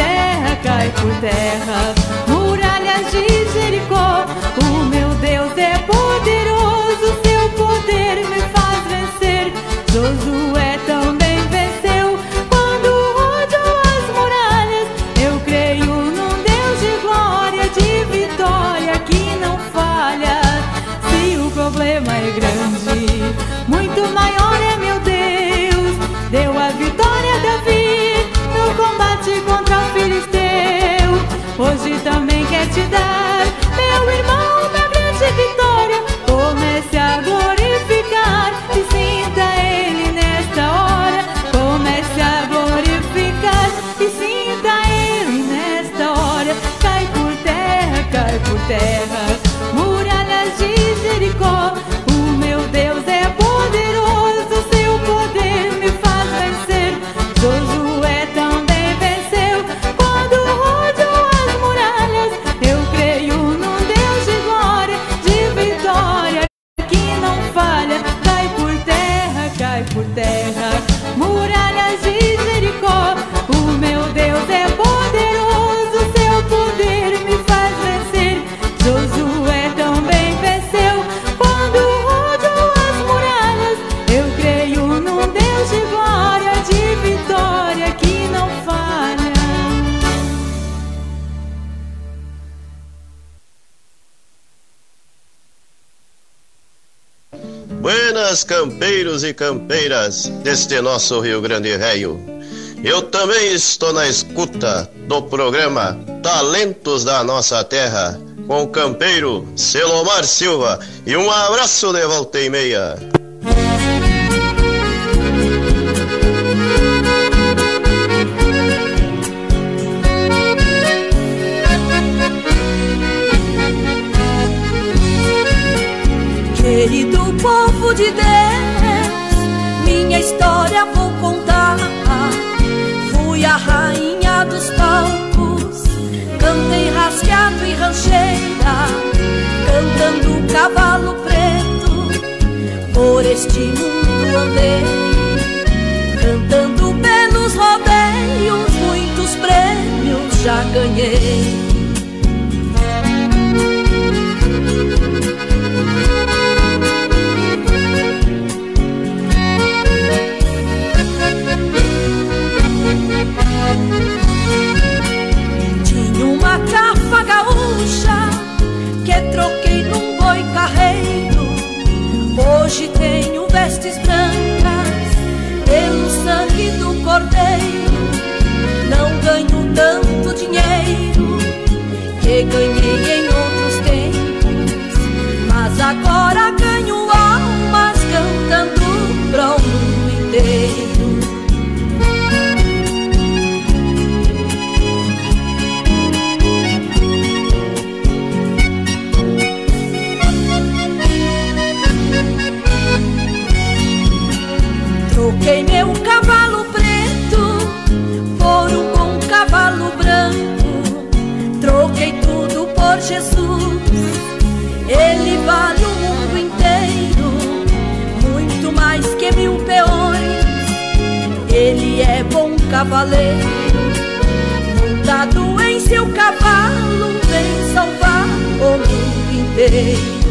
por terra, muralhas de Jericó. O meu Deus é poderoso, seu poder me faz vencer. Josué também venceu quando rojam as muralhas. Eu creio num Deus de glória, de vitória que não falha. Se o problema é grande, muito maior é meu Deus. Deu a vitória a Davi no combate contra o filisteu. Hoje também quer te dar, meu irmão, uma grande vitória. Comece a glorificar e sinta Ele nesta hora. Comece a glorificar e sinta Ele nesta hora. Cai por terra, muralhas de Jericó. O meu Deus é poderoso, seu poder me faz vencer. Josué também venceu quando rojam as muralhas. Eu creio num Deus de glória, de vitória que não falha. Cai por campistas, campeiros e campeiras deste nosso Rio Grande Velho. Eu também estou na escuta do programa Talentos da Nossa Terra, com o campeiro Selomar Silva, e um abraço de volta e meia. Querido povo de Deus, minha história vou contar. Fui a rainha dos palcos, cantei rasgado e rancheira, cantando cavalo preto, por este mundo andei, cantando pelos rodeios, muitos prêmios já ganhei. Tinha uma capa gaúcha que troquei num boi carreiro. Hoje tenho vestes brancas pelo sangue do cordeiro. Não ganho tanto dinheiro que ganhei em outros tempos, mas agora ganho almas cantando pro mundo inteiro. Troquei meu cavalo preto por um bom cavalo branco. Troquei tudo por Jesus, Ele vale o mundo inteiro, muito mais que 1000 peões. Ele é bom cavaleiro, montado em seu cavalo, vem salvar o mundo inteiro.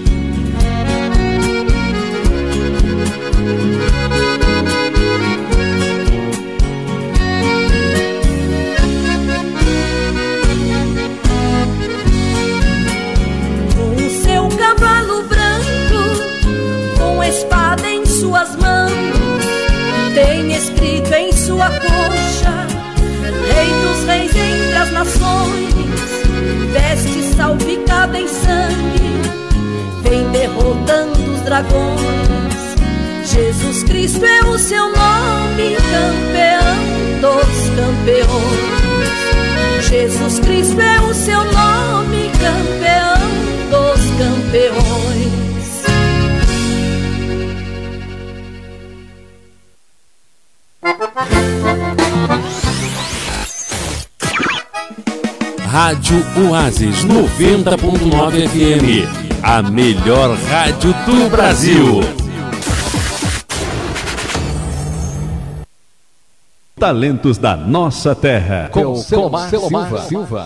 Cavalo branco, com espada em suas mãos, tem escrito em sua coxa: Rei dos reis entre as nações. Veste salpicada em sangue, vem derrotando os dragões. Jesus Cristo é o seu nome, campeão dos campeões. Jesus Cristo é o seu nome, campeão dos campeões. Rádio Oasis 90.9 FM, a melhor rádio do Brasil. Talentos da Nossa Terra. Com Selomar Silva.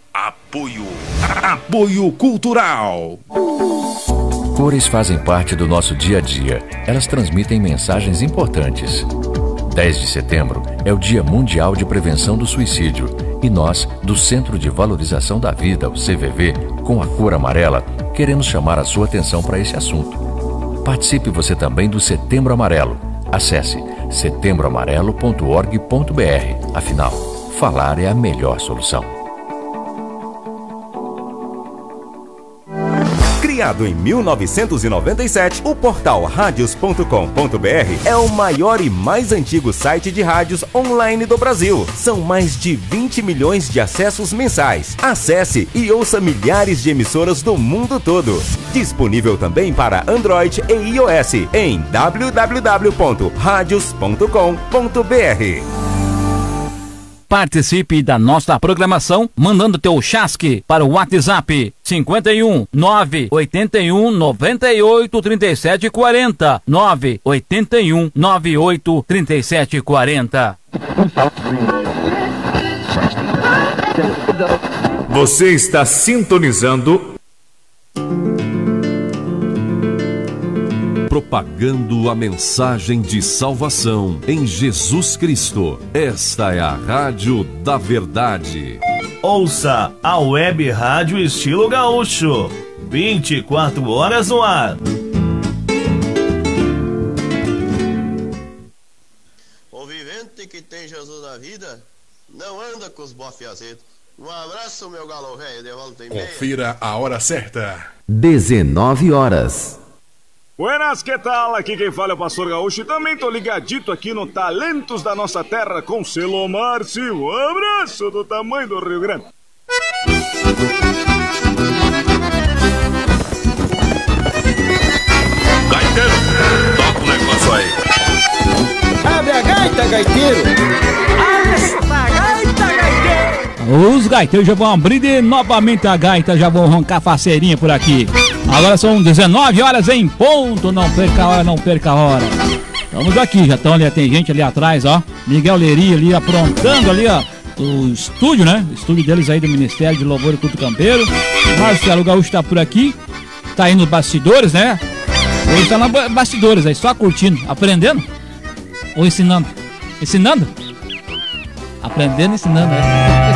Apoio Cultural. Cores fazem parte do nosso dia a dia. Elas transmitem mensagens importantes. 10 de setembro é o Dia Mundial de Prevenção do Suicídio. E nós, do Centro de Valorização da Vida, o CVV, com a cor amarela, queremos chamar a sua atenção para esse assunto. Participe você também do Setembro Amarelo. Acesse setembroamarelo.org.br. Afinal, falar é a melhor solução. Criado em 1997, o portal radios.com.br é o maior e mais antigo site de rádios online do Brasil. São mais de 20 milhões de acessos mensais. Acesse e ouça milhares de emissoras do mundo todo. Disponível também para Android e iOS em www.radios.com.br. Participe da nossa programação mandando teu chasque para o WhatsApp 51 981 98 37 40 981 98 37 40. Você está sintonizando propagando a mensagem de salvação em Jesus Cristo. Esta é a Rádio da Verdade. Ouça a Web Rádio Estilo Gaúcho, 24 horas no ar. na vida não anda com os bofes azedos. Um abraço, meu galo velho, de volta em meia. Confira a hora certa. 19 horas. Buenas, que tal? Aqui quem fala é o Pastor Gaúcho e também tô ligadito aqui no Talentos da Nossa Terra com Selomar Silva. Um abraço do tamanho do Rio Grande. Gaiteiro, toca o negócio aí. Abre a gaita, gaiteiro. Abre essa gaita, gaiteiro. Os gaiteiros já vão abrir novamente a gaita, já vão roncar faceirinha por aqui. Agora são 19 horas em ponto, não perca a hora, não perca a hora. Estamos aqui, já estão ali, tem gente ali atrás, ó. Miguel Leria ali aprontando ali, ó, o estúdio, né? O estúdio deles aí do Ministério de Louvor e Culto Campeiro. Marcelo Gaúcho tá por aqui, tá aí nos bastidores, né? Ele tá nos bastidores aí, só curtindo, aprendendo ou ensinando? Ensinando? Aprendendo e ensinando, né?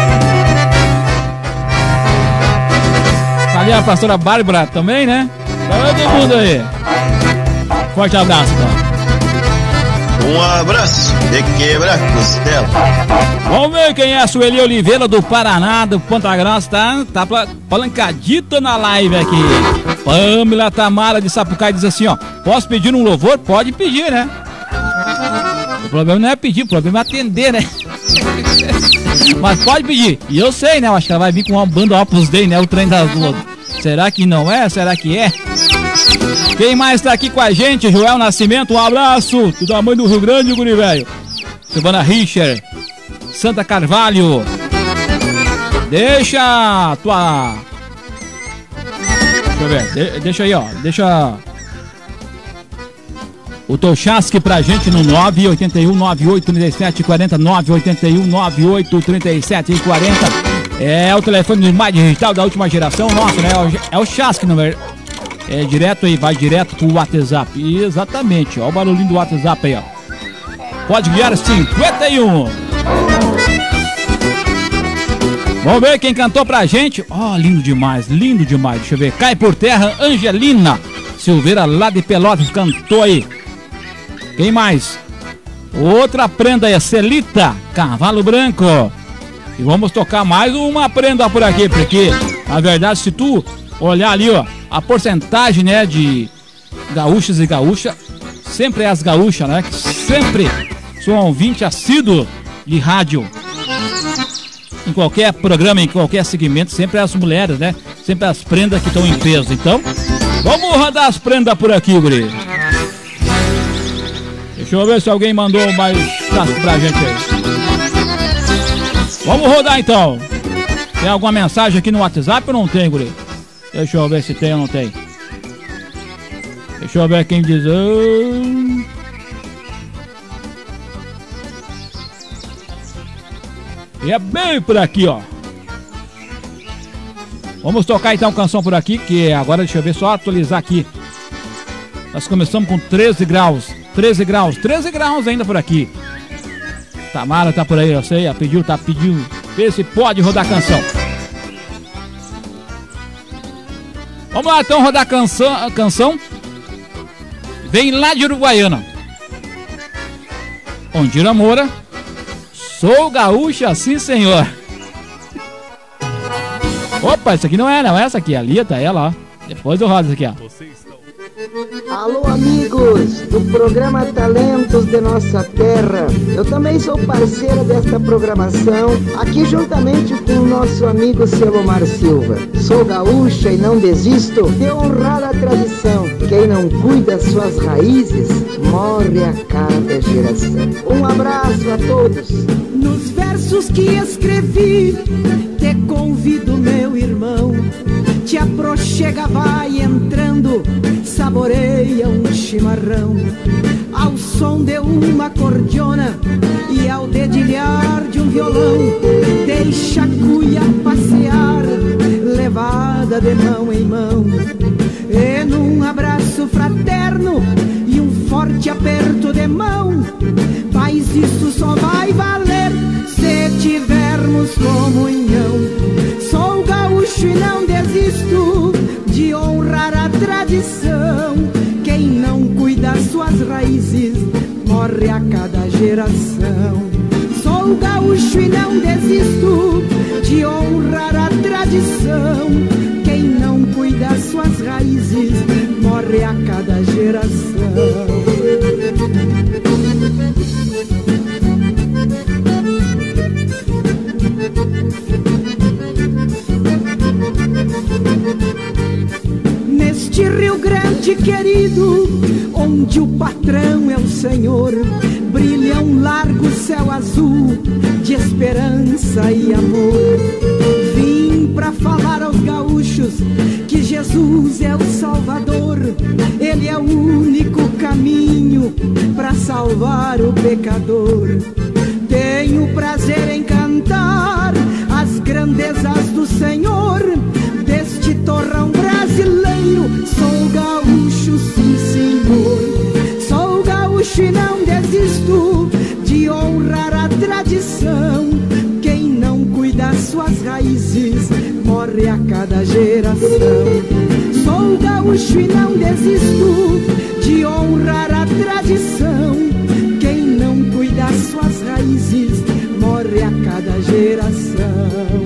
Ali a pastora Bárbara também, né? Todo mundo aí. Forte abraço, então. Um abraço de quebrar costela. Vamos ver quem é a Sueli Oliveira do Paraná, do Ponta Grossa, tá palancadito na live aqui. Pamela Tamara de Sapucaí diz assim, ó: posso pedir um louvor? Pode pedir, né? O problema não é pedir, o problema é atender, né? Mas pode pedir. E eu sei, né? Eu acho que ela vai vir com uma banda Opus Dei, né? O trem das duas. Será que não é? Será que é? Quem mais tá aqui com a gente? Joel Nascimento, um abraço. Do tamanho do Rio Grande, guri velho. Silvana Richer, Santa Carvalho. Deixa a tua... Deixa eu ver. Deixa aí, ó. Deixa... o teu chasque pra gente no 981 9837 40 981 9837 40. É o telefone mais digital da última geração nossa, né? É o chasque, não é? É direto aí, vai direto pro WhatsApp. Exatamente, ó, o barulhinho do WhatsApp aí, ó. Pode guiar 51. Vamos ver quem cantou pra gente. Ó, lindo demais, lindo demais. Deixa eu ver. Cai por Terra, Angelina Silveira lá de Pelotas cantou aí. Quem mais? Outra prenda é Celita, Cavalo Branco. E vamos tocar mais uma prenda por aqui, porque na verdade, se tu olhar ali, ó, a porcentagem, né, de gaúchos e gaúcha, sempre é as gaúchas, né, que sempre são ouvinte assíduo de rádio. Em qualquer programa, em qualquer segmento, sempre é as mulheres, né, sempre as prendas que estão em peso. Então, vamos rodar as prendas por aqui, guri. Deixa eu ver se alguém mandou mais chasco pra gente aí. Vamos rodar então. Tem alguma mensagem aqui no WhatsApp ou não tem, guri? Deixa eu ver se tem ou não tem. Deixa eu ver quem diz. E é bem por aqui, ó. Vamos tocar então canção por aqui, que agora deixa eu ver, só atualizar aqui. Nós começamos com 13 graus. 13 graus ainda por aqui. Tamara tá por aí, eu sei, pediu. Vê se pode rodar canção. Vamos lá então rodar canção. Vem lá de Uruguaiana. Ondira Moura. Sou gaúcha, sim senhor. Opa, isso aqui não é essa aqui, ali tá ela, ó. Depois eu rodo isso aqui, ó. Alô amigos do programa Talentos de Nossa Terra, eu também sou parceira desta programação, aqui juntamente com o nosso amigo Selomar Silva. Sou gaúcha e não desisto de honrar a tradição. Quem não cuida suas raízes, morre a cada geração. Um abraço a todos. Nos versos que escrevi, te convido, meu irmão, te aproxega, vai entrando, saboreia um chimarrão, ao som de uma cordiona e ao dedilhar de um violão. Deixa a cuia passear, levada de mão em mão, e num abraço fraterno e um forte aperto de mão. Mas isso só vai valer se tivermos comunhão. Sou gaúcho e não desisto de honrar a tradição. Quem não cuida suas raízes morre a cada geração. Sou gaúcho gaúcho e não desisto de honrar a tradição. Quem não cuida suas raízes morre a cada geração. Neste Rio Grande querido, onde o patrão é o Senhor, brilha um largo céu azul de esperança e amor. Vim pra falar aos gaúchos que Jesus é o Salvador. Ele é o único caminho pra salvar o pecador. Tenho prazer em cantar as grandezas do Senhor, deste torrão brasileiro. Sou gaúcho, sim senhor. Sou gaúcho e não desisto de honrar a tradição. Quem não cuida suas raízes morre a cada geração. Sou gaúcho e não desisto de honrar a tradição. Quem não cuida suas raízes morre a cada geração.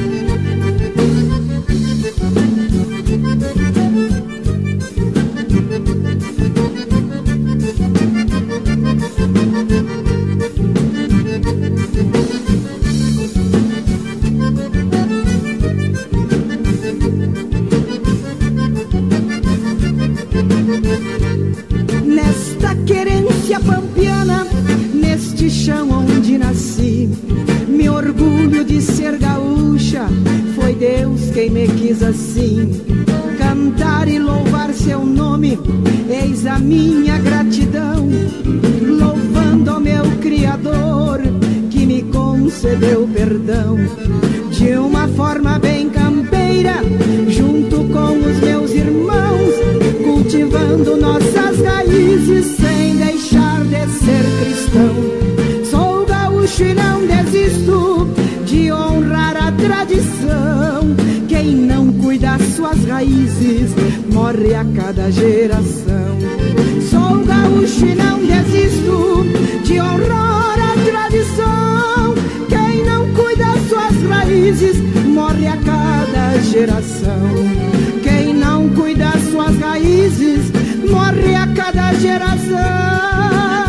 Nesta querência pampiana, neste chão onde nasci, me orgulho de ser gaúcha, foi Deus quem me quis assim. Cantar e louvar seu nome, eis a minha gratidão, louvando ao meu Criador, que me concedeu perdão. De uma forma bem campeira, junto com os meus irmãos, cultivando nossas raízes sem deixar de ser cristão. Sou gaúcho e não desisto de honrar a tradição. Quem não cuida suas raízes morre a cada geração. Sou gaúcho e não desisto de honrar a tradição. Quem não cuida suas raízes morre a cada geração. Quem não cuida suas raízes morre a cada geração.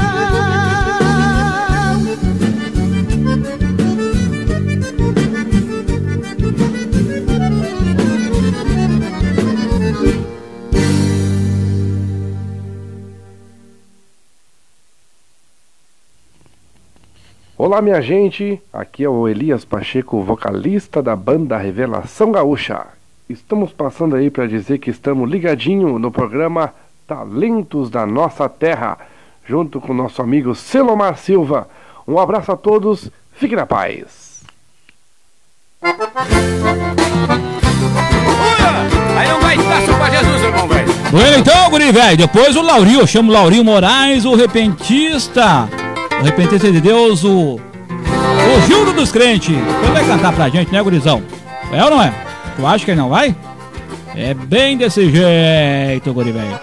Olá minha gente, aqui é o Elias Pacheco, vocalista da banda Revelação Gaúcha. Estamos passando aí para dizer que estamos ligadinho no programa Talentos da Nossa Terra, junto com o nosso amigo Selomar Silva. Um abraço a todos, fiquem na paz. Aí não vai estar só pra Jesus, irmão, velho. Bueno, então, guri, velho, depois o Laurinho, eu chamo Laurinho Moraes, o repentista de Deus, o Gildo dos Crentes. Ele vai cantar pra gente, né, gurizão? É ou não é? Tu acha que ele não vai? É bem desse jeito, guri, velho.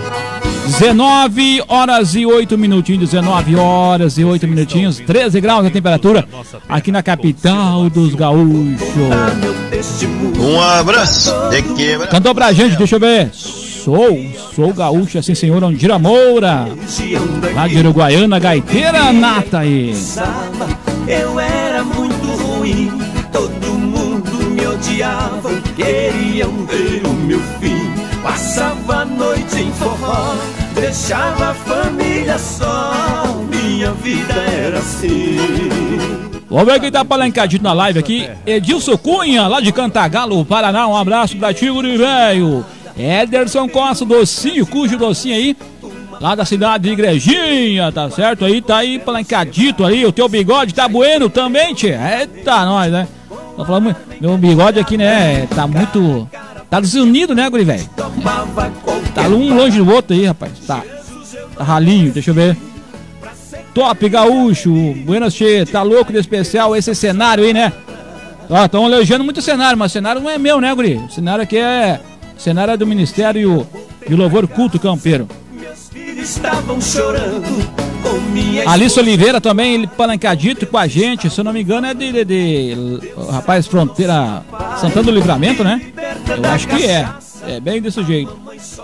19 horas e 8 minutinhos, 19 horas e 8 minutinhos, 13 graus a temperatura aqui na capital dos gaúchos. Um abraço de quebra. Cantou pra gente, deixa eu ver. Sou gaúcho, assim, senhor Andira Moura, lá de Uruguaiana, gaiteira nata aí. Eu era muito ruim, todo mundo me odiava, queriam ver o meu fim. Passava a noite em forró, deixava a família só, minha vida era assim. Vamos ver quem tá palancadinho na live aqui. Edilson Cunha, lá de Cantagalo, Paraná, um abraço pra ti, guri velho. Ederson Costa, docinho, cujo docinho aí, lá da cidade de Igrejinha, tá certo? Aí tá aí palancadito aí, o teu bigode tá bueno também, tchê. Eita, nós, né? Tô falando, meu bigode aqui, né, tá muito... Tá desunido, né, guri velho? Tá um longe do outro aí, rapaz. Tá ralinho, deixa eu ver. Top, gaúcho, buenas, tchê. Tá louco de especial esse cenário aí, né? Ó, tão elogiando muito o cenário, mas o cenário não é meu, né, guri? O cenário aqui é... cenário é do Ministério de Louvor Culto Campeiro. Meus filhos estavam chorando Alice Oliveira também, ele palancadito com a gente, se eu não me engano é de rapaz, fronteira Santana do Livramento, né? Eu acho que é bem desse jeito.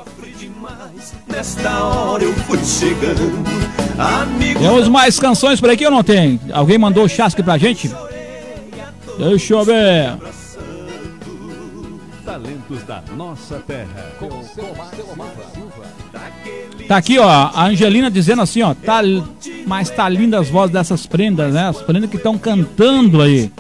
Nesta hora eu fui chegando, amigo. Temos mais canções por aqui ou não tem? Alguém mandou o chasque pra gente? Deixa eu ver. Talentos da nossa terra. Tá aqui, ó, a Angelina dizendo assim, ó, mas tá linda as vozes dessas prendas, né? As prendas que estão cantando aí.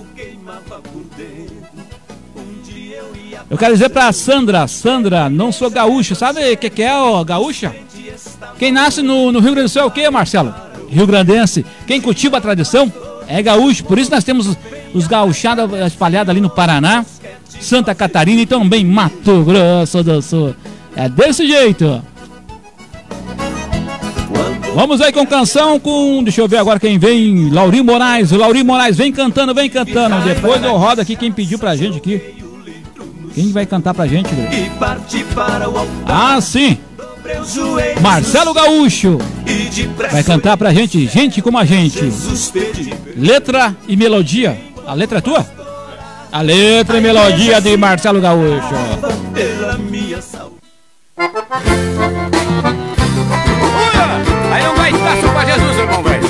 Eu quero dizer pra Sandra, não sou gaúcho, sabe o que é, ó, gaúcha? Quem nasce no Rio Grande do Sul é o quê, Marcelo? Rio Grandense. Quem cultiva a tradição é gaúcho, por isso nós temos os gaúchados espalhados ali no Paraná, Santa Catarina e também Mato Grosso do Sul. É desse jeito. Vamos aí com canção com... Deixa eu ver agora quem vem. Laurinho Moraes. O Laurinho Moraes vem cantando, vem cantando. Depois eu rodo aqui quem pediu pra gente aqui. Quem vai cantar pra gente, velho? Ah, sim. Marcelo Gaúcho vai cantar pra gente, Gente Como a Gente. Letra e melodia. A letra é tua? A letra e melodia de Marcelo Gaúcho. Aí não vai estar só pra Jesus, irmão, velho.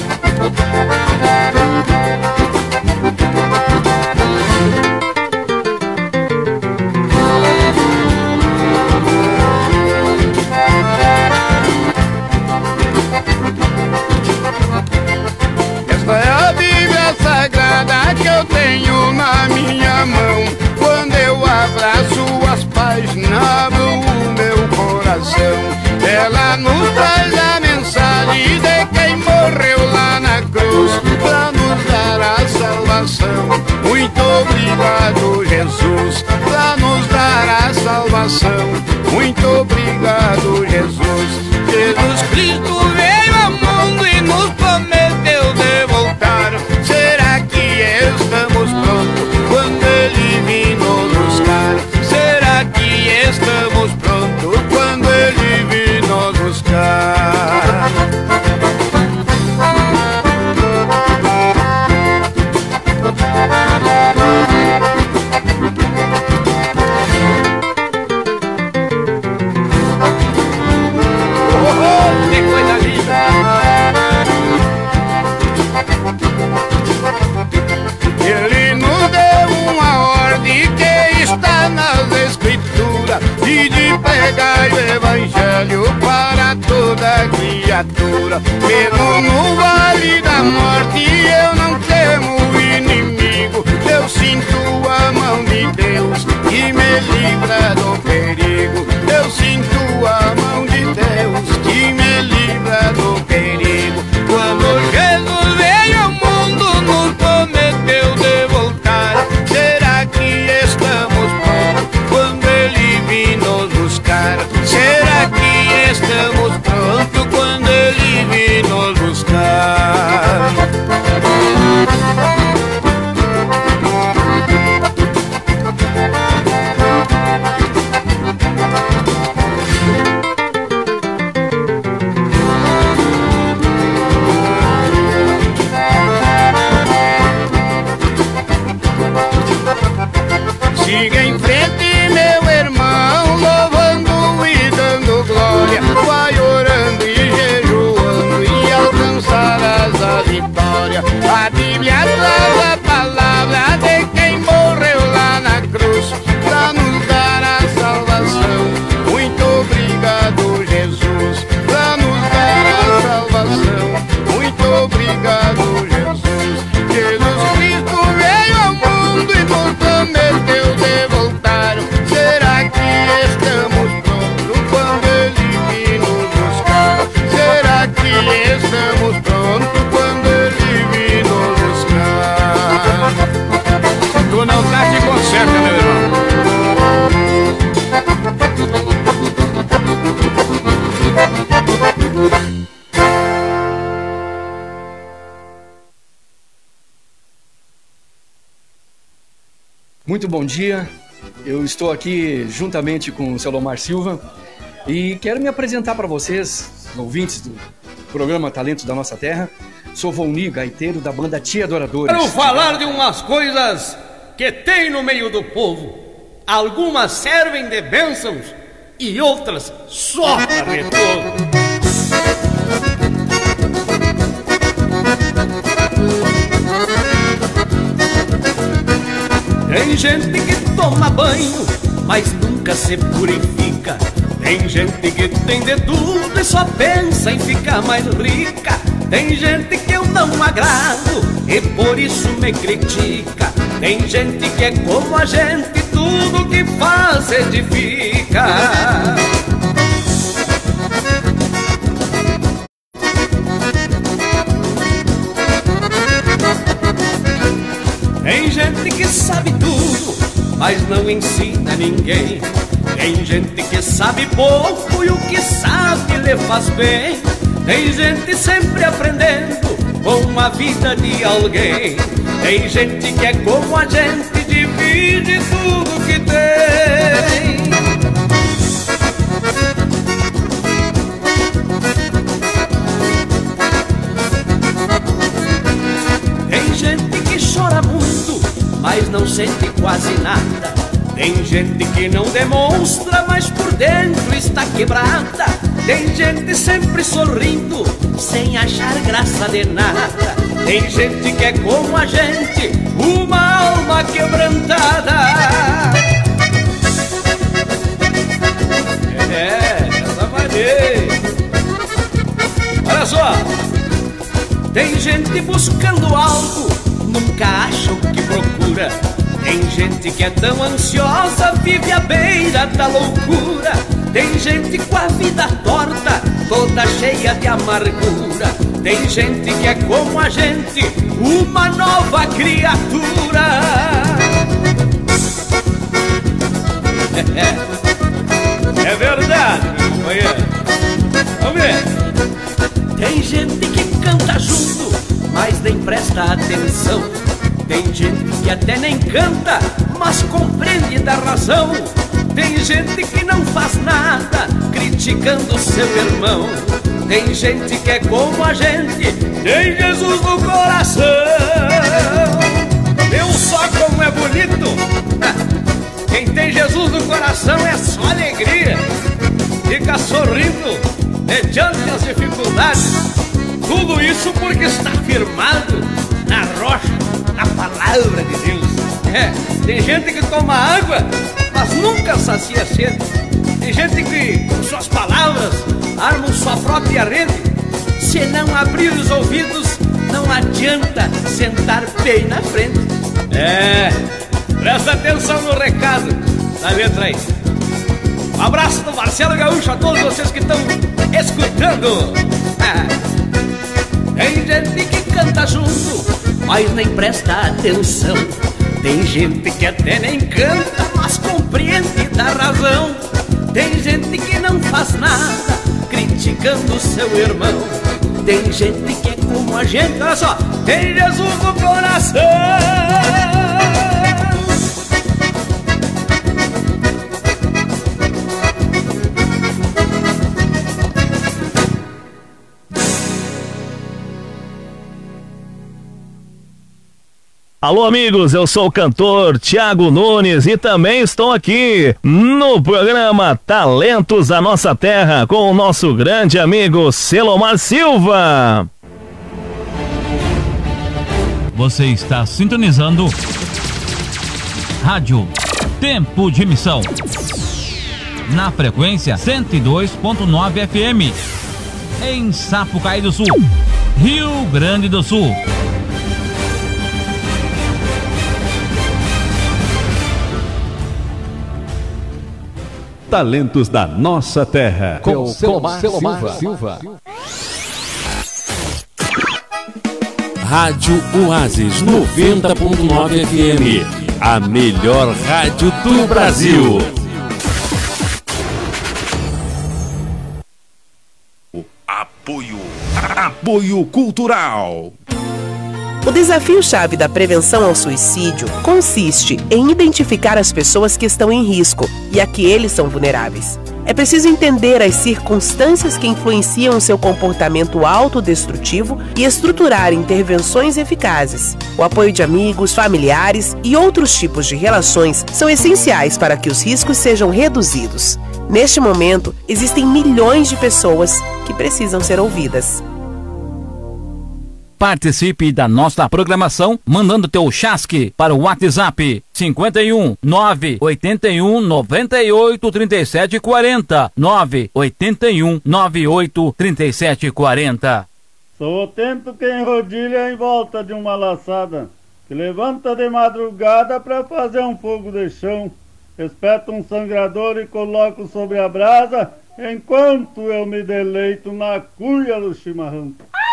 Esta é a Bíblia Sagrada que eu tenho na minha mão. Quando eu abraço as páginas, abro o meu coração. Ela nos traz a mensagem de quem morreu lá na cruz pra nos dar a salvação. Muito obrigado, Jesus, pra nos dar a salvação. Muito obrigado, Jesus. Jesus Cristo veio ao mundo e nos prometeu de voltar. Será que estamos prontos quando Ele vir nos buscar? Será que estamos prontos quando Ele vir nos buscar? Que coisa linda! Ele nos deu uma ordem que está nas Escrituras e de pregar o Evangelho para toda criatura. Mesmo no vale da morte eu não temo inimigo. Eu sinto a mão de Deus que me livra do perigo. Eu sinto a mão de Deus que me livra do perigo. Quando Jesus veio ao mundo nos prometeu de voltar. Será que estamos prontos quando Ele vir nos buscar? Será que estamos prontos quando Ele vir nos buscar? Siga em frente, meu irmão, louvando e dando glória. Vai orando e jejuando e alcançarás a vitória. A Bíblia traz a palavra de quem morreu lá na cruz pra nos dar a salvação. Muito obrigado, Jesus, pra nos dar a salvação. Muito obrigado, Jesus. Jesus Cristo veio ao mundo e nos prometeu de voltar. Será que estamos prontos quando Ele vir nos buscar? Será que estamos prontos quando Ele vir nos buscar? Tu não tá de conserto, meu irmão. Muito bom dia, eu estou aqui juntamente com o Selomar Silva e quero me apresentar para vocês, ouvintes programa Talentos da Nossa Terra. Sou Volnir, gaiteiro da banda Tia Adoradores. Quero falar de umas coisas que tem no meio do povo. Algumas servem de bênçãos e outras só para retorno. Tem gente que toma banho, mas nunca se purifica. Tem gente que tem de tudo e só pensa em ficar mais rica. Tem gente que eu não agrado e por isso me critica. Tem gente que é como a gente, tudo que faz edifica. Tem gente que sabe tudo, mas não ensina ninguém. Tem gente que sabe pouco e o que sabe lhe faz bem. Tem gente sempre aprendendo com a vida de alguém. Tem gente que é como a gente, divide tudo que tem. Tem gente que chora muito, mas não sente quase nada. Tem gente que não demonstra, mas por dentro está quebrada. Tem gente sempre sorrindo, sem achar graça de nada. Tem gente que é como a gente, uma alma quebrantada. Essa maneira. Olha só. Tem gente buscando algo, nunca acha o que procura. Tem gente que é tão ansiosa, vive à beira da loucura. Tem gente com a vida torta, toda cheia de amargura. Tem gente que é como a gente, uma nova criatura. É verdade, companheiro. Vamos ver. Tem gente que canta junto, mas nem presta atenção. Tem gente que até nem canta, mas compreende da razão. Tem gente que não faz nada, criticando seu irmão. Tem gente que é como a gente, tem Jesus no coração. Viu só como é bonito? Quem tem Jesus no coração é só alegria. Fica sorrindo mediante as dificuldades. Tudo isso porque está firmado na rocha, na palavra de Deus. Tem gente que toma água, mas nunca sacia a sede. Tem gente que, com suas palavras, arma sua própria rede. Se não abrir os ouvidos, não adianta sentar bem na frente. Presta atenção no recado da letra aí. Um abraço do Marcelo Gaúcho a todos vocês que estão escutando. Tem gente que canta junto, mas nem presta atenção. Tem gente que até nem canta, mas compreende da razão. Tem gente que não faz nada, criticando seu irmão. Tem gente que é como a gente, olha só, tem Jesus no coração. Alô amigos, eu sou o cantor Thiago Nunes e também estou aqui no programa Talentos da Nossa Terra com o nosso grande amigo Selomar Silva. Você está sintonizando Rádio Tempo de Missão na frequência 102.9 FM em Sapucaí do Sul, Rio Grande do Sul. Talentos da Nossa Terra com Selomar Silva. Rádio Oasis 90.9 FM, a melhor rádio do Brasil. Apoio Cultural. desafio-chave da prevenção ao suicídio consiste em identificar as pessoas que estão em risco e a que eles são vulneráveis. É preciso entender as circunstâncias que influenciam o seu comportamento autodestrutivo e estruturar intervenções eficazes. O apoio de amigos, familiares e outros tipos de relações são essenciais para que os riscos sejam reduzidos. Neste momento, existem milhões de pessoas que precisam ser ouvidas. Participe da nossa programação mandando teu chasque para o WhatsApp 51 981 98 37 40 981 98 37 40. Sou atento quem rodilha em volta de uma laçada, que levanta de madrugada para fazer um fogo de chão, espeta um sangrador e coloco sobre a brasa, enquanto eu me deleito na cuia do chimarrão.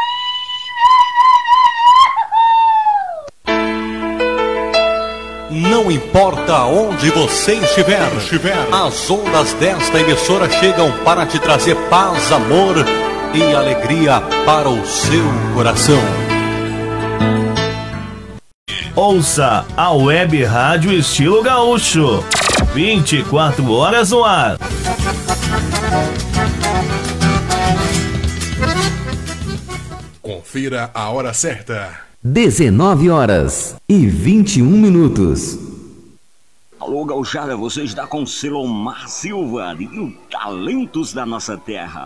Não importa onde você estiver, as ondas desta emissora chegam para te trazer paz, amor e alegria para o seu coração. Ouça a Web Rádio Estilo Gaúcho, 24 horas no ar. Confira a hora certa. 19 horas e 21 minutos. Alô, gauchada, você está com Selomar Silva e o Talentos da Nossa Terra.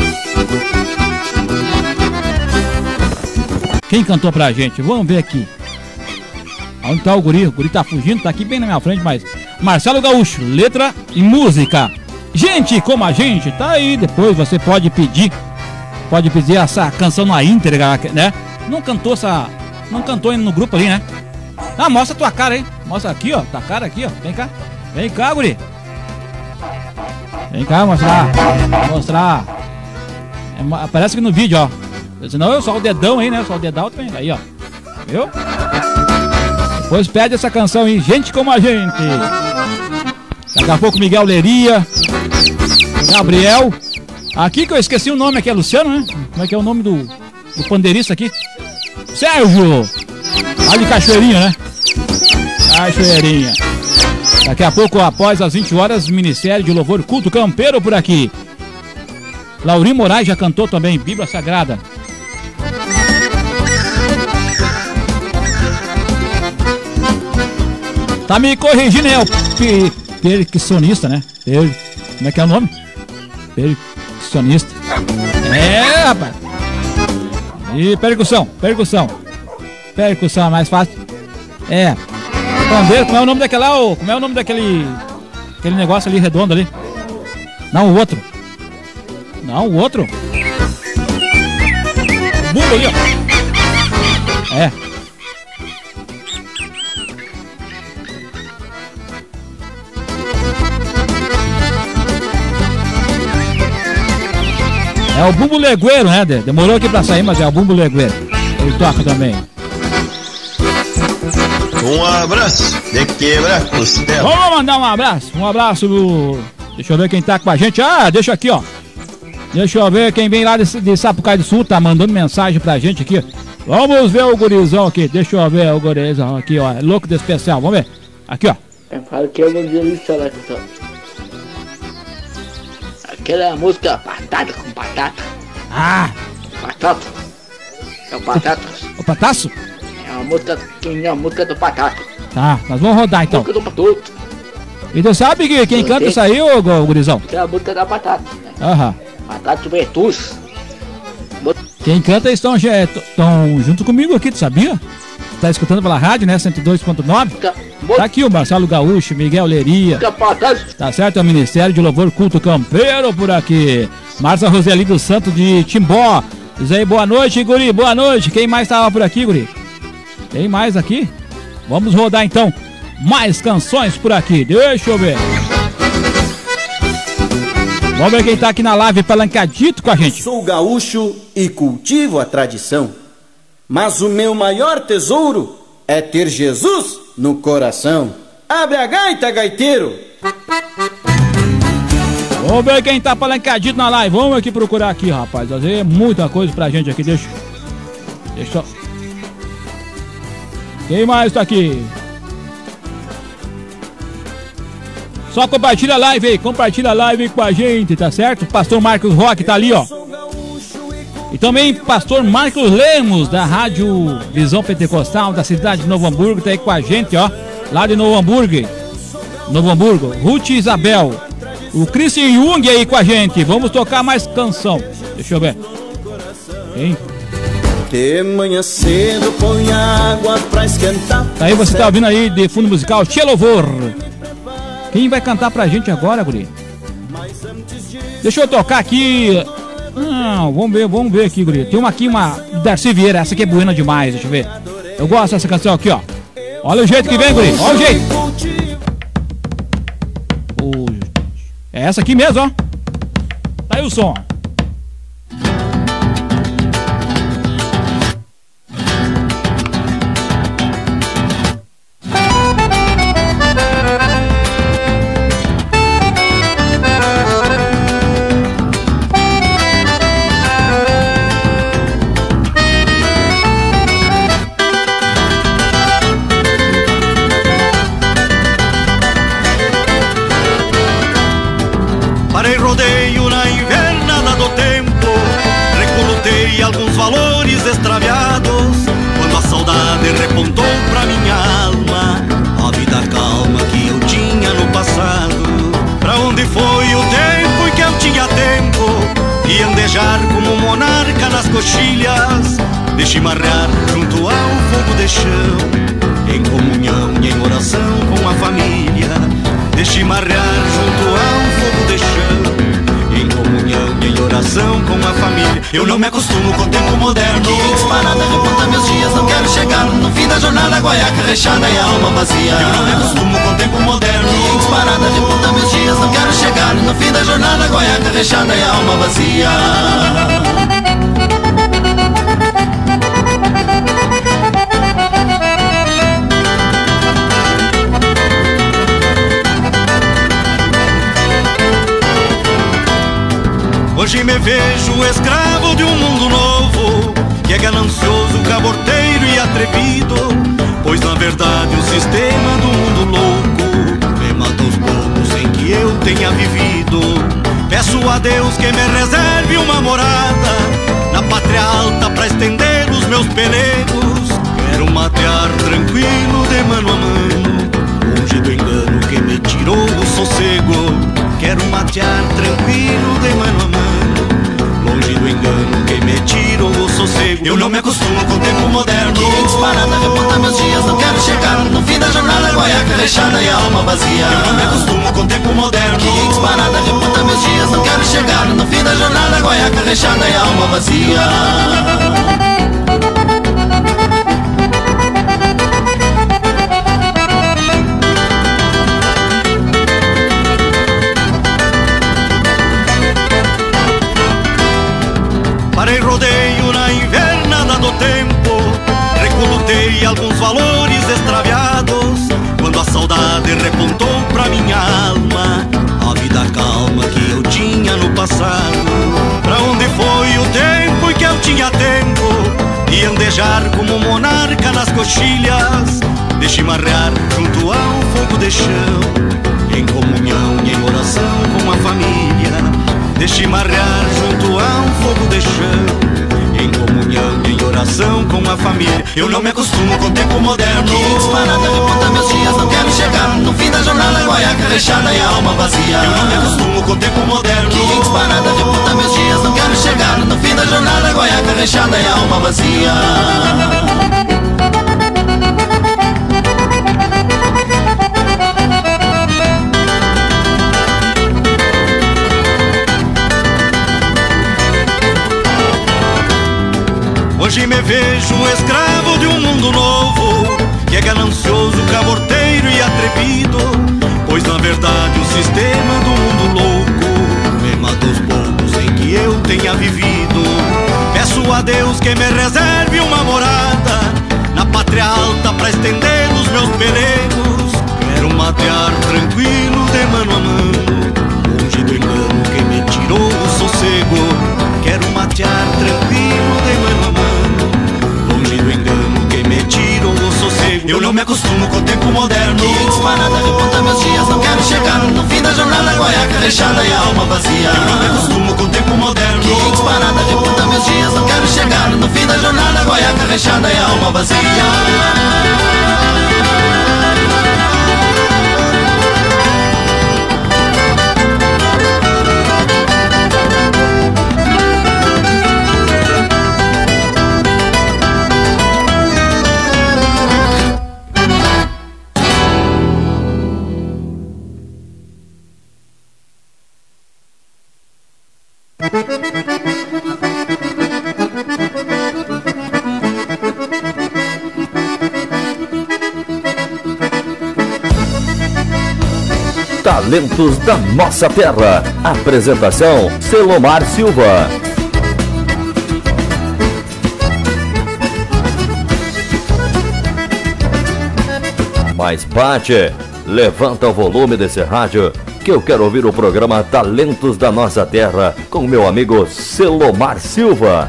Quem cantou pra gente? Vamos ver aqui. Onde tá o guri? O guri tá fugindo, tá aqui bem na minha frente, mas... Marcelo Gaúcho, letra e música. Gente como a gente, tá aí. Depois você pode pedir essa canção na íntegra, né? Não cantou no grupo ali, né? Ah, mostra a tua cara aí. Mostra aqui, ó. Tua cara aqui, ó. Vem cá. Vem cá, guri. Vem cá mostrar. Aparece aqui no vídeo, ó. Senão eu só o dedão aí, né? Só o dedão também. Aí, ó. Viu? Depois pede essa canção aí. Gente como a gente. Daqui a pouco Miguel Leria. Gabriel. Aqui que eu esqueci o nome aqui, é Luciano, né? Como é que é o nome do pandeirista aqui? Sérgio! Lá de Cachoeirinha, né? Cachoeirinha. Daqui a pouco, após as 20 horas, Ministério de Louvor Culto Campeiro por aqui. Laurinho Moraes já cantou também, Bíblia Sagrada. Tá me corrigindo, é o percussionista, né? Como é que é o nome? Percussionista. É, rapaz. E percussão é mais fácil. É. Pandeiro, como é o nome daquela, como é o nome daquele negócio ali redondo ali? Não, o outro. O bumbo ali, ó. É. É o bumbo legueiro, né? Demorou aqui pra sair, mas é o bumbo legueiro. Ele toca também. Um abraço de quebra-costela. Vamos mandar um abraço. Um abraço do... Deixa eu ver quem tá com a gente. Ah, deixa aqui, ó. Deixa eu ver quem vem lá de Sapucaí do Sul. Tá mandando mensagem pra gente aqui. Vamos ver o gurizão aqui. Deixa eu ver o gurizão aqui, ó. É louco de especial. Vamos ver. Aqui, ó. Eu falo que é um delícia lá, pessoal. Aquela música batata com batata. Ah! Batata. É o Batatas. O Pataço? É uma música do Batata. Tá, nós vamos rodar então. Música do Batuto. E tu sabe que quem canta isso aí, ô gurizão? É a música da Batata. Né? Aham. Batata Bertus. Quem canta estão junto comigo aqui, tu sabia? Tá escutando pela rádio, né? 102.9. Tá aqui o Marcelo Gaúcho, Miguel Leria. Tá certo? É o Ministério de Louvor Culto Campeiro por aqui. Márcia Roseli dos Santos de Timbó. Diz aí, boa noite, guri, boa noite. Quem mais tava por aqui, guri? Tem mais aqui? Vamos rodar então mais canções por aqui. Deixa eu ver. Vamos ver quem tá aqui na live palancadito com a gente. Sou gaúcho e cultivo a tradição, mas o meu maior tesouro é ter Jesus no coração. Abre a gaita, gaiteiro. Vamos ver quem tá palancadito na live. Vamos aqui procurar aqui, rapaz. Fazer muita coisa pra gente aqui. Deixa Quem mais tá aqui? Só compartilha a live aí, compartilha a live com a gente, tá certo? Pastor Marcos Roque tá ali, ó. E também Pastor Marcos Lemos, da Rádio Visão Pentecostal, da cidade de Novo Hamburgo, tá aí com a gente, ó. Lá de Novo Hamburgo. Ruth Isabel. O Christian Jung aí com a gente. Vamos tocar mais canção. Deixa eu ver. Quem? De manhã cedo põe água pra esquentar. Tá aí, você tá ouvindo aí de fundo musical Tia Louvor. Quem vai cantar pra gente agora, guri? Deixa eu tocar aqui. Vamos ver aqui, guri. Tem uma aqui, uma Darcy Vieira. Essa aqui é buena demais, deixa eu ver. Eu gosto dessa canção aqui, ó. Olha o jeito que vem, guri. Olha o jeito. É essa aqui mesmo, ó. Tá aí o som. Alguns valores extraviados, quando a saudade repontou pra minha alma a vida calma que eu tinha no passado. Pra onde foi o tempo em que eu tinha tempo de andejar como monarca nas coxilhas, de chimarrear junto ao fogo de chão, em comunhão e em oração com a família, de chimarrear junto ao fogo de chão, em comunhão e em oração com a família. Eu não me acostumo com o tempo moderno, que disparada remonta meus dias. Não quero chegar no fim da jornada, guaiaca rechada e a alma vazia. Eu não me acostumo com o tempo moderno, que disparada remonta meus dias. Não quero chegar no fim da jornada, guaiaca rechada e a alma vazia. Hoje me vejo escravo de um mundo novo, que é ganancioso, caborteiro e atrevido, pois na verdade o sistema do mundo louco me mata os poucos em que eu tenha vivido. Peço a Deus que me reserve uma morada na pátria alta pra estender os meus pelegos. Quero matear tranquilo de mano a mano, longe do engano que me tirou o sossego. Quero matear tranquilo de mano a mano, longe do engano que me tirou o sossego. Eu não me acostumo com o tempo moderno, que disparada remonta meus dias. Não quero chegar no fim da jornada, guaiaca rechada e a alma vazia. Eu não me acostumo com o tempo moderno, que disparada remonta meus dias. Não quero chegar no fim da jornada, guaiaca rechada e a alma vazia. Parei rodeio na invernada do tempo, recolutei alguns valores extraviados, quando a saudade repontou pra minha alma a vida calma que eu tinha no passado. Pra onde foi o tempo em que eu tinha tempo de andejar como monarca nas coxilhas, de chimarrear junto ao fogo de chão, em comunhão e em oração com a família, de chimarrear junto ao fogo de chão, em comunhão e em oração com a família. Eu não me acostumo com o tempo moderno, que disparada remonta meus dias. Não quero chegar no fim da jornada, guaiaca rechada e a alma vazia. Eu não me acostumo com o tempo moderno, que disparada remonta meus dias. Não quero chegar no fim da jornada, guaiaca rechada e a alma vazia. Hoje me vejo escravo de um mundo novo, que é ganancioso, caborteiro e atrevido, pois na verdade o sistema do mundo louco me mata os poucos em que eu tenha vivido. Peço a Deus que me reserve uma morada na pátria alta pra estender os meus pelegos. Quero matear tranquilo de mano a mano, longe do engano que me tirou o sossego. Quero matear tranquilo de mano a mano, longe do engano que me tirou o sossego. acostumo com o tempo moderno. Que disparada reponta meus dias, não quero chegar no fim da jornada, goiaca rechada e a alma vazia. Eu não me acostumo com o tempo moderno. Que disparada reponta meus dias, não quero chegar no fim da jornada, goiaca rechada e a alma vazia. Talentos da Nossa Terra. Apresentação: Selomar Silva. Mas Pati, levanta o volume desse rádio que eu quero ouvir o programa Talentos da Nossa Terra com meu amigo Selomar Silva.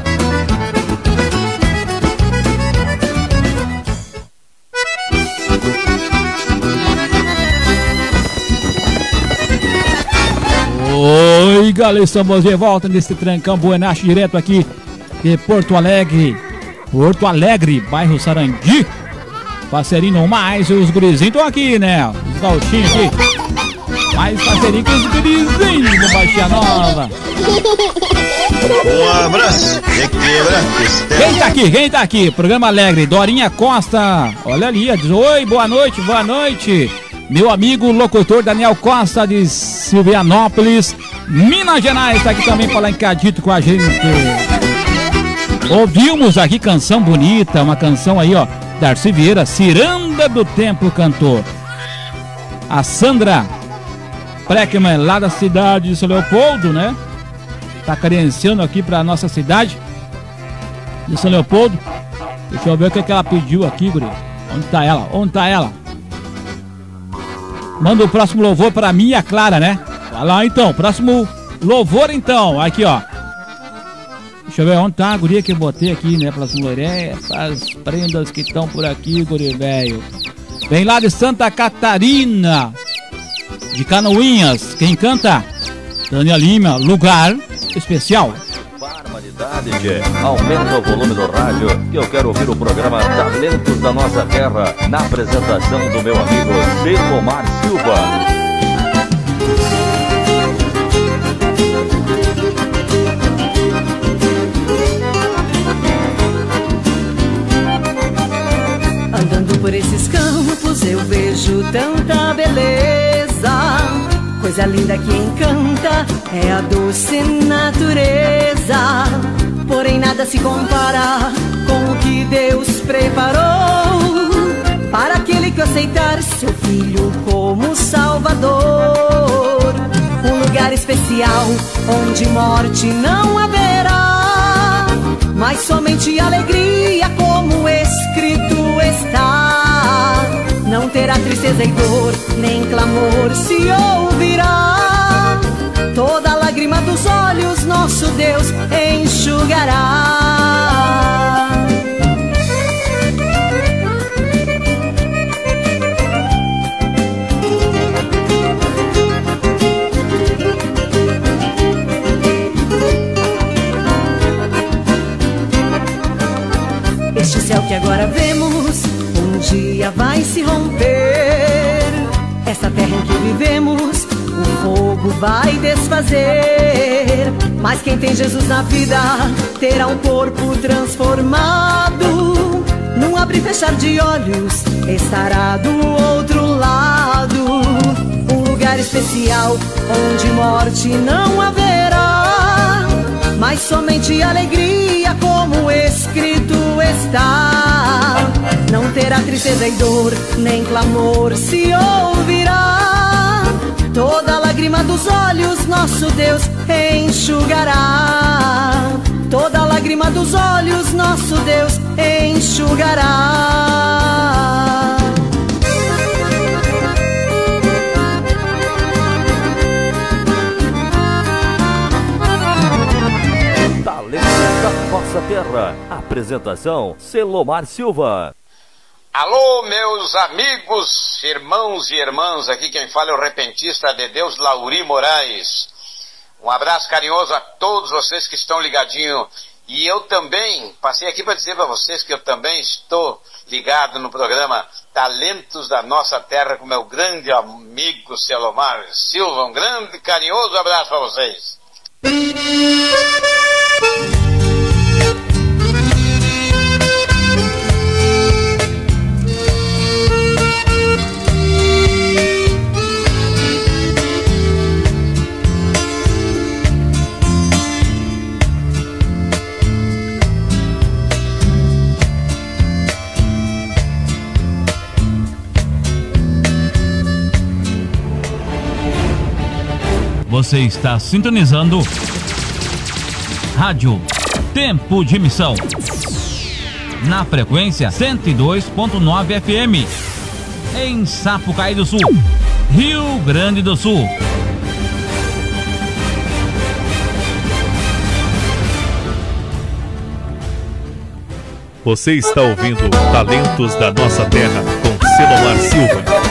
Oi, galera, estamos de volta nesse trancão Buenache, direto aqui de Porto Alegre, bairro Sarandi. Parceirinho mais, os gurizinhos estão aqui, né? Os gauchinhos aqui. Mais parceirinho que os gurizinhos do Baixia Nova. Um abraço, Quem tá aqui? Programa Alegre, Dorinha Costa. Olha ali, diz: oi, boa noite. Meu amigo locutor Daniel Costa de Silvianópolis, Minas Gerais, tá aqui também palancadito com a gente. Ouvimos aqui canção bonita, uma canção aí, ó, Darcy Vieira, Ciranda do Templo Cantor. A Sandra Preckman, lá da cidade de São Leopoldo, né? Tá carenciando aqui pra nossa cidade de São Leopoldo. Deixa eu ver o que ela pediu aqui, guri. Onde tá ela? Manda o próximo louvor pra mim e a Clara, né? Vai lá então, próximo louvor então. Aqui, ó. Deixa eu ver onde tá a guria que eu botei aqui, né? Pelas mulheres, as prendas que estão por aqui, guri velho. Vem lá de Santa Catarina, de Canoinhas. Quem canta? Tânia Lima, Lugar Especial. Barbaridade, tchê. Aumenta o volume do rádio que eu quero ouvir o programa Talentos da Nossa Terra na apresentação do meu amigo Selomar Silva. Andando por esses campos eu vejo tanta beleza. Coisa linda que encanta é a doce natureza. Porém nada se compara com o que Deus preparou para aquele que aceitar seu Filho como Salvador. Um lugar especial onde morte não haverá, mas somente alegria como escrito está. Não terá tristeza e dor, nem clamor se ouvirá. Toda lágrima dos olhos nosso Deus enxugará. Este céu que agora vemos um dia vai se romper. Essa terra em que vivemos o fogo vai desfazer. Mas quem tem Jesus na vida terá um corpo transformado. Num abrir e fechar de olhos estará do outro lado. Um lugar especial onde morte não haverá, mas somente alegria como escrito está. Não terá tristeza e dor, nem clamor se ouvirá. Toda lágrima dos olhos nosso Deus enxugará. Toda lágrima dos olhos nosso Deus enxugará. Talentos da Nossa Terra. Apresentação: Selomar Silva. Alô, meus amigos, irmãos e irmãs, aqui quem fala é o repentista de Deus, Lauri Moraes. Um abraço carinhoso a todos vocês que estão ligadinhos. E eu também passei aqui para dizer para vocês que eu também estou ligado no programa Talentos da Nossa Terra com meu grande amigo Selomar Silva. Um grande carinhoso abraço para vocês. Você está sintonizando Rádio Tempo de Missão na frequência 102.9 FM em Sapucaí do Sul, Rio Grande do Sul. Você está ouvindo Talentos da Nossa Terra com Selomar Silva.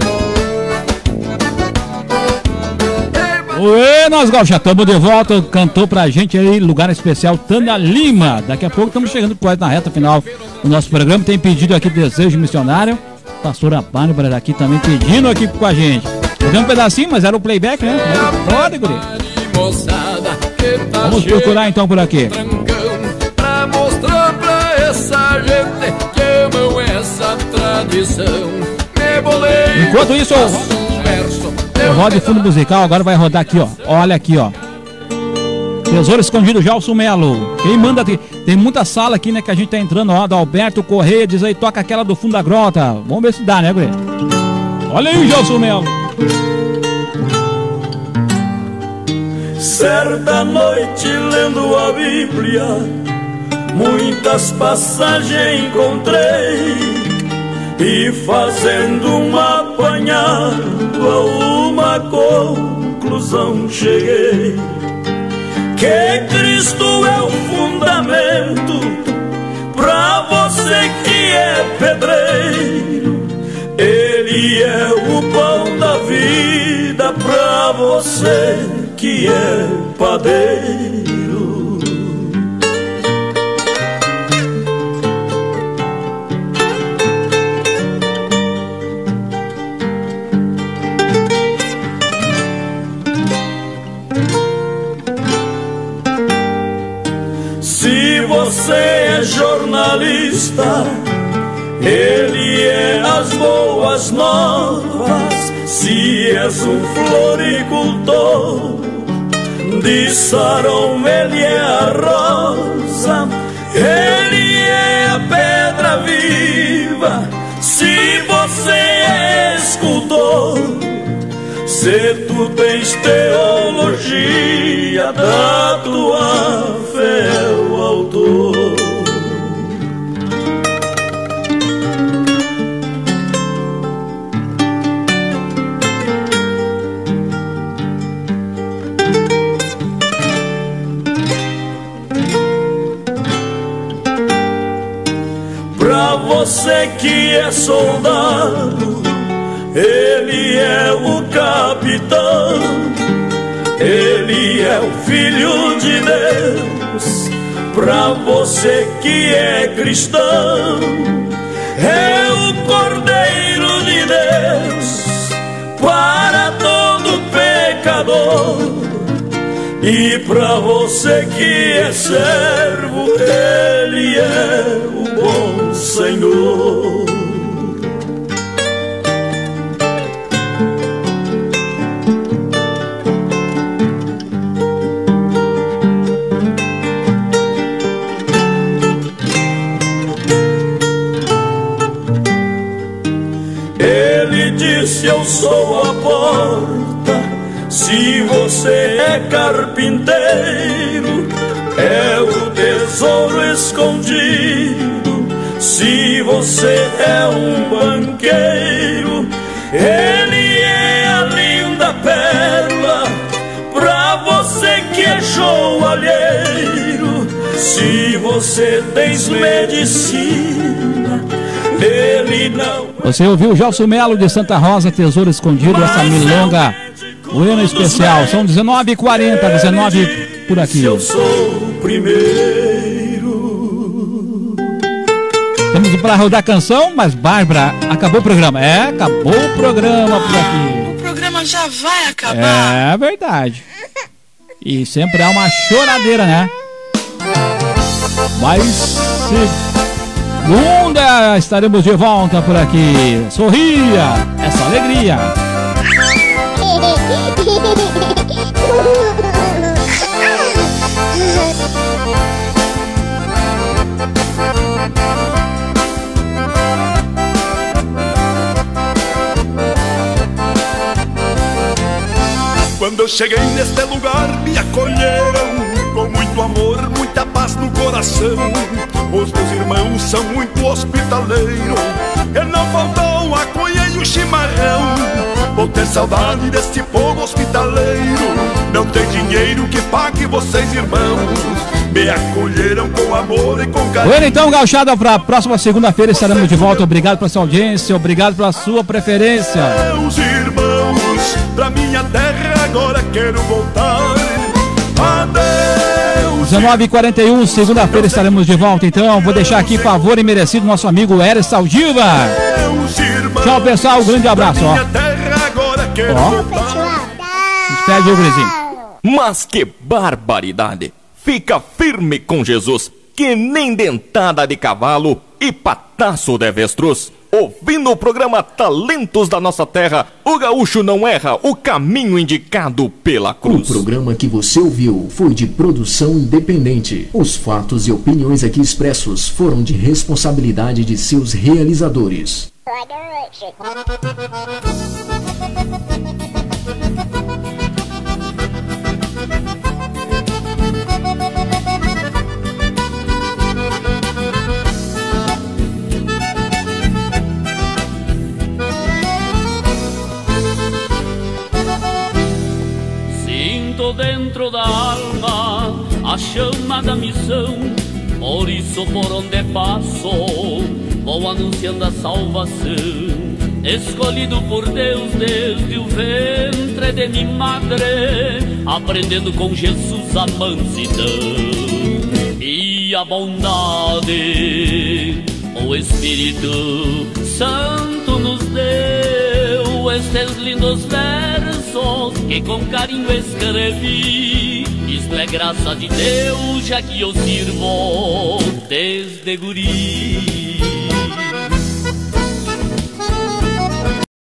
Oi, nós já estamos de volta. Cantou pra gente aí, lugar especial, Tânia Lima. Daqui a pouco estamos chegando quase na reta final do nosso programa. Tem pedido aqui Desejo Missionário. Pastora Bárbara aqui também pedindo aqui com a gente. Deu um pedacinho, mas era o playback, né? Pode, guri. Vamos procurar então por aqui. Pra mostrar pra essa gente que amam essa tradição. Enquanto isso, eu rodo de fundo musical, agora vai rodar aqui, ó. Olha aqui, ó. Tesouro Escondido, Gelson Melo. Quem manda aqui? Tem muita sala aqui, né, que a gente tá entrando, ó. Do Alberto Correia, diz aí, toca aquela do fundo da grota. Vamos ver se dá, né, guri? Olha aí, Gelson Melo. Certa noite lendo a Bíblia, muitas passagens encontrei. E fazendo um apanhado a uma conclusão cheguei, que Cristo é o fundamento pra você que é pedreiro. Ele é o pão da vida pra você que é padeiro. Você é jornalista, ele é as boas novas. Se és um floricultor, de Sarão ele é a rosa, ele é a pedra viva. Se você é escultor, se tu tens teologia, da tua fé é o autor. Pra você que é soldado, ele é o capitão, ele é o filho de Deus. Pra você que é cristão, é o Cordeiro de Deus para todo pecador. E pra você que é servo, ele é o bom Senhor. Se eu sou a porta, se você é carpinteiro, é o tesouro escondido. Se você é um banqueiro, ele é a linda pérola. Pra você que é joalheiro, se você tens medicina, ele não. Você ouviu o Gelson Melo de Santa Rosa, Tesouro Escondido, essa milonga Bueno especial. São 19h40, 19 por aqui. Eu sou o primeiro. Temos para rodar canção, mas Bárbara, acabou o programa. Acabou o programa por aqui. O programa já vai acabar. É verdade. E sempre há uma choradeira, né? Mas segunda estaremos de volta por aqui. Sorria, essa alegria. Quando eu cheguei neste lugar me acolheram com muito amor, muita paz no coração. Os meus irmãos são muito hospitaleiros e não faltou a cuia e o chimarrão. Vou ter saudade deste povo hospitaleiro. Não tem dinheiro que pague vocês, irmãos. Me acolheram com amor e com carinho. Bueno, então, gauchada, para a próxima segunda-feira estaremos de volta. Obrigado pela sua audiência, obrigado pela sua preferência. Meus irmãos, pra minha terra agora quero voltar. Adeus. 19h41, segunda-feira estaremos de volta. Então, vou deixar aqui favor e merecido nosso amigo Eres Saldiva. Tchau, pessoal, um grande abraço. Ó. Despede o Grisinho. Mas que barbaridade! Fica firme com Jesus, que nem dentada de cavalo e pataço de avestruz. Ouvindo o programa Talentos da Nossa Terra, o gaúcho não erra o caminho indicado pela cruz. O programa que você ouviu foi de produção independente. Os fatos e opiniões aqui expressos foram de responsabilidade de seus realizadores. Dentro da alma a chama da missão, por isso por onde passo vou anunciando a salvação. Escolhido por Deus desde o ventre de minha madre, aprendendo com Jesus a mansidão e a bondade. O Espírito Santo nos deu estes lindos versos que com carinho escrevi. Isto é graça de Deus, já que eu sirvo desde guri.